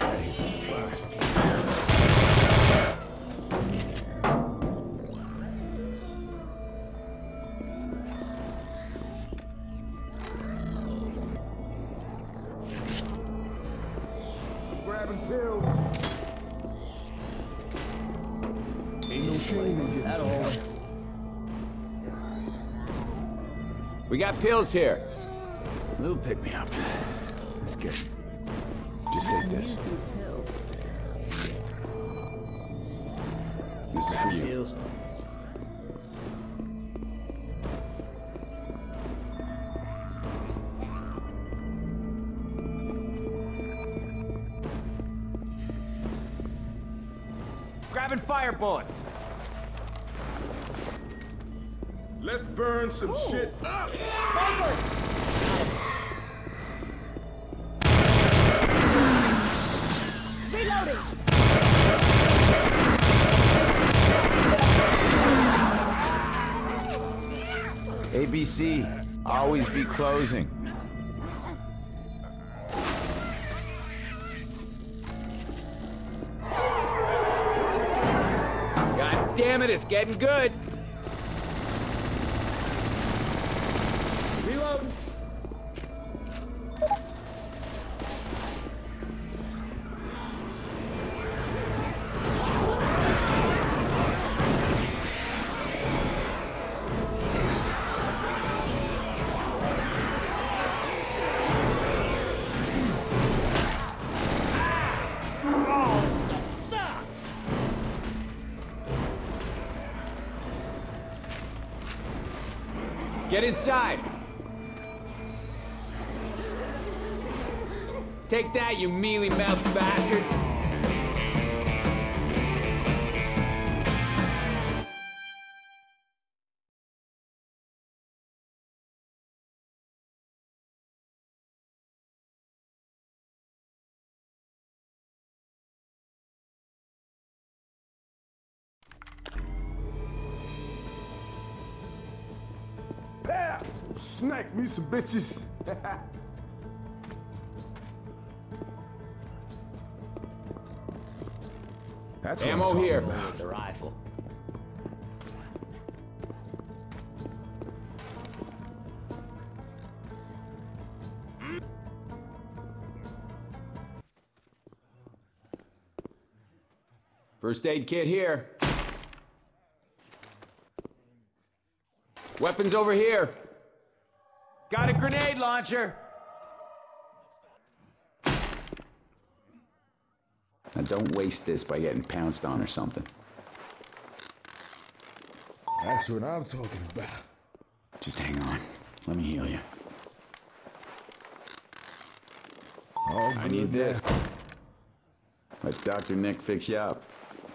Grabbing pills. Ain't no shame in getting some help. We got pills here. Little pick me up. That's good. Just take this. Use these pills. This is for you. grabbing fire bullets. Let's burn some shit up. Reloading! ABC, always be closing. God damn it, it's getting good. Reload. Get inside. Take that, you mealy-mouthed bastards. Yeah. Snack me some bitches. That's what I'm Ammo talking here. about. The rifle. First aid kit here. Weapons over here. Got a grenade launcher. Now don't waste this by getting pounced on or something. That's what I'm talking about. Just hang on. Let me heal you. All I good need now. this. Let Dr. Nick fix you up.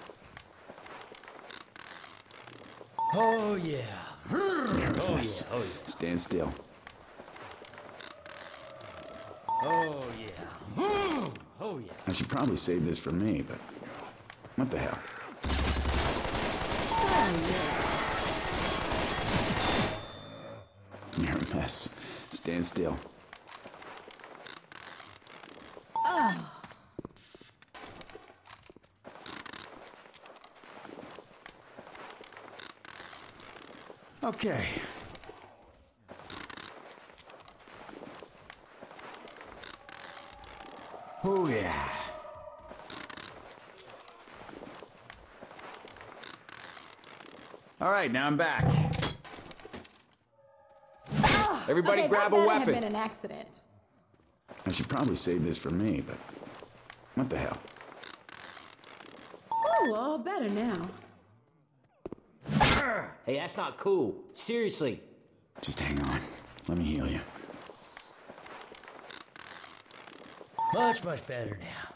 Oh, yeah. Nervous. Oh, yeah. Stand still. Oh, yeah. Oh, yeah. I should probably save this for me, but what the hell? You're a mess. Stand still. Okay. Oh, yeah. All right, now I'm back. Everybody Okay, grab that a better weapon. have been an accident. I should probably save this for me, but what the hell? Oh, all better now. Hey, that's not cool. Seriously. Just hang on. Let me heal you. Much, much better now.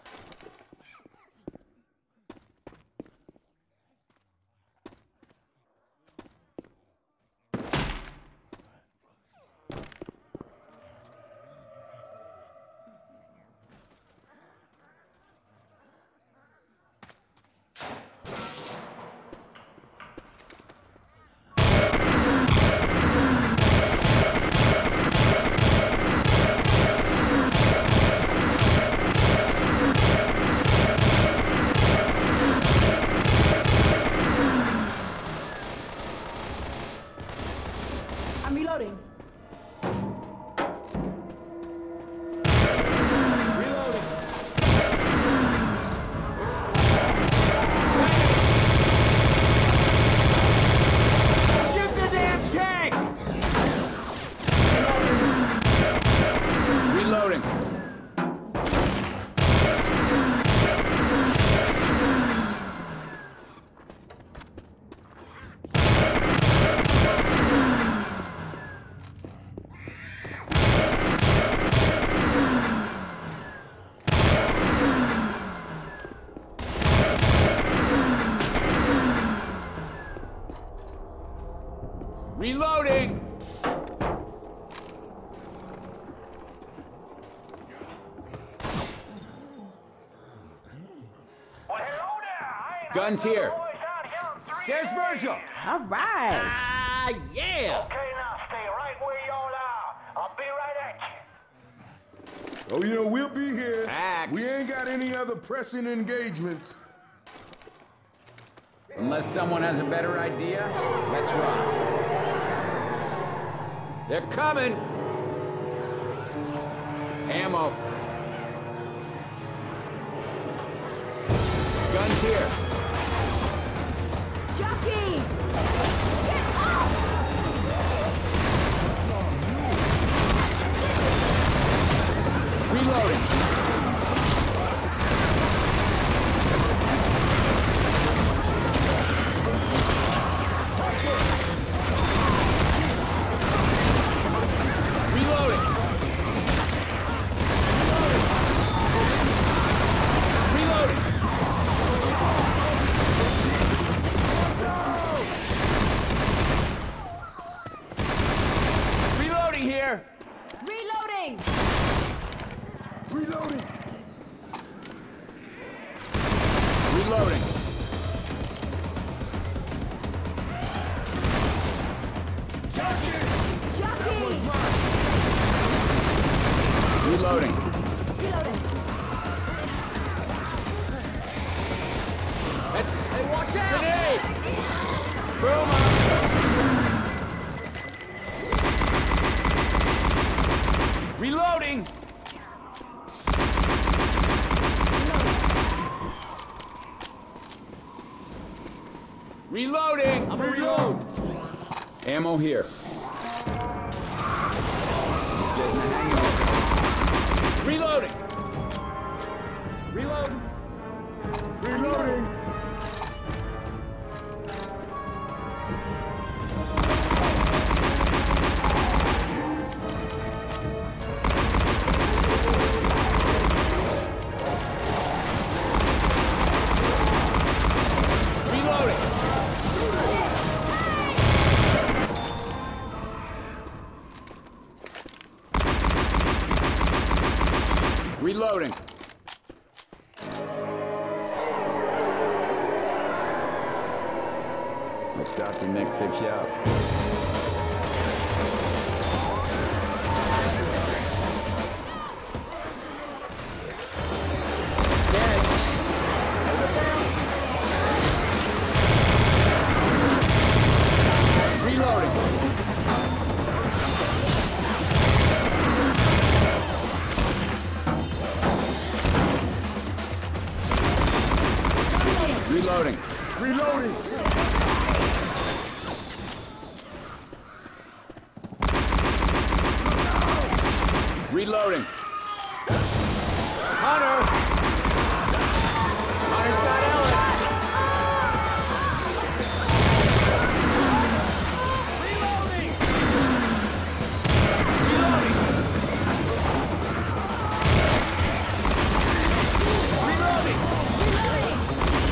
Guns here. There's Virgil. All right. Ah, yeah! Okay, now stay right where y'all are. I'll be right at you. Oh, you know, we'll be here. Axe. We ain't got any other pressing engagements. Unless someone has a better idea, let's run. They're coming! Ammo. Guns here. Jockey! Get off! Reloading. Reloading. Reloading. Reloading here. Reloading! Reloading. Reloading. Jockey! Reloading. Reloading! Hey, watch out! Grenade! Boom! Reloading! Reloading! I'm gonna reload! Ammo here. Getting the hang of this. Reloading! Reload! Reloading. Reloading! Reloading! Let Dr. Nick fix you up. Reloading! Reloading! Reloading. Reloading! Hunter! Hunter's got Ellis! Reloading! Reloading! Reloading!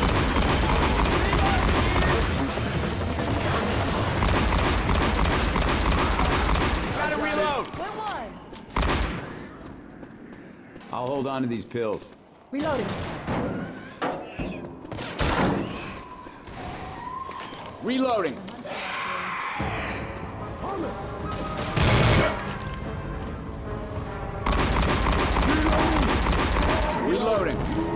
Gotta reload! Where one? I'll hold on to these pills. Reloading. Reloading! Reloading!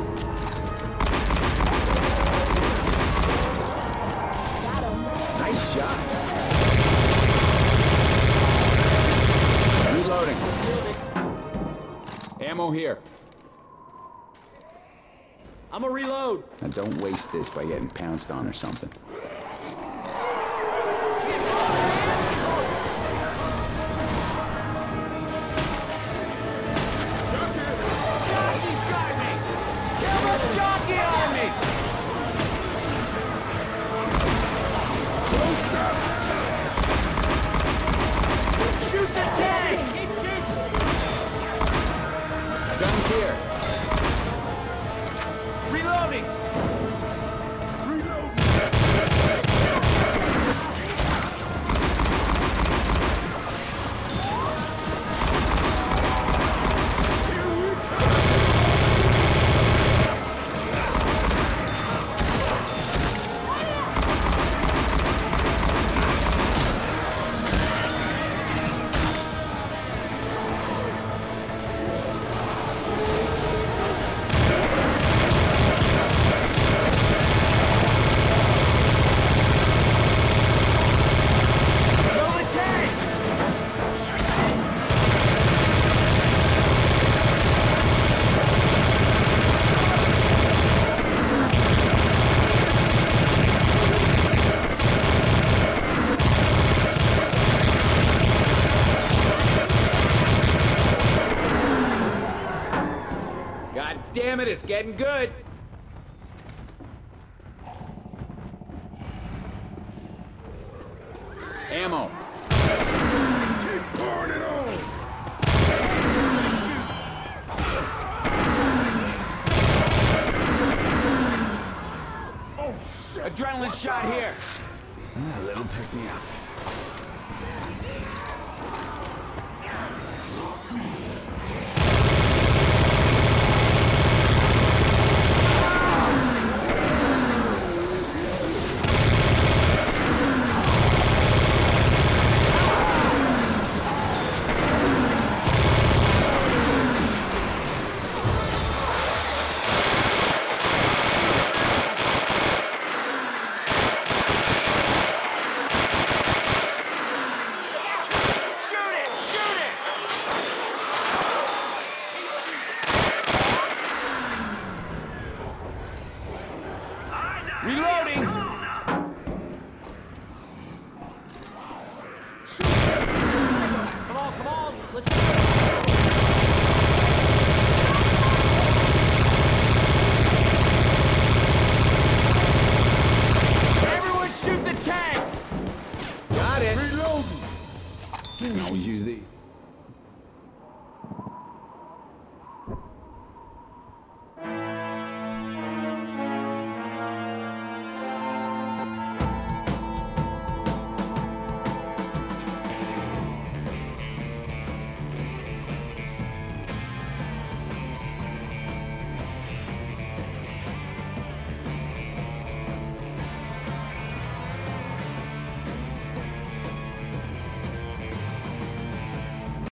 Got him. Nice shot! Reloading! Ammo here. I'm gonna reload! Now don't waste this by getting pounced on or something. Jockey's got me! Kill this jockey on me! Shoot the tank! Keep shooting! Guns here. Reloading! Reloading. damn it, it's getting good. Ammo. Keep pouring it on! Oh, shit! Adrenaline shot here. A little pick me up.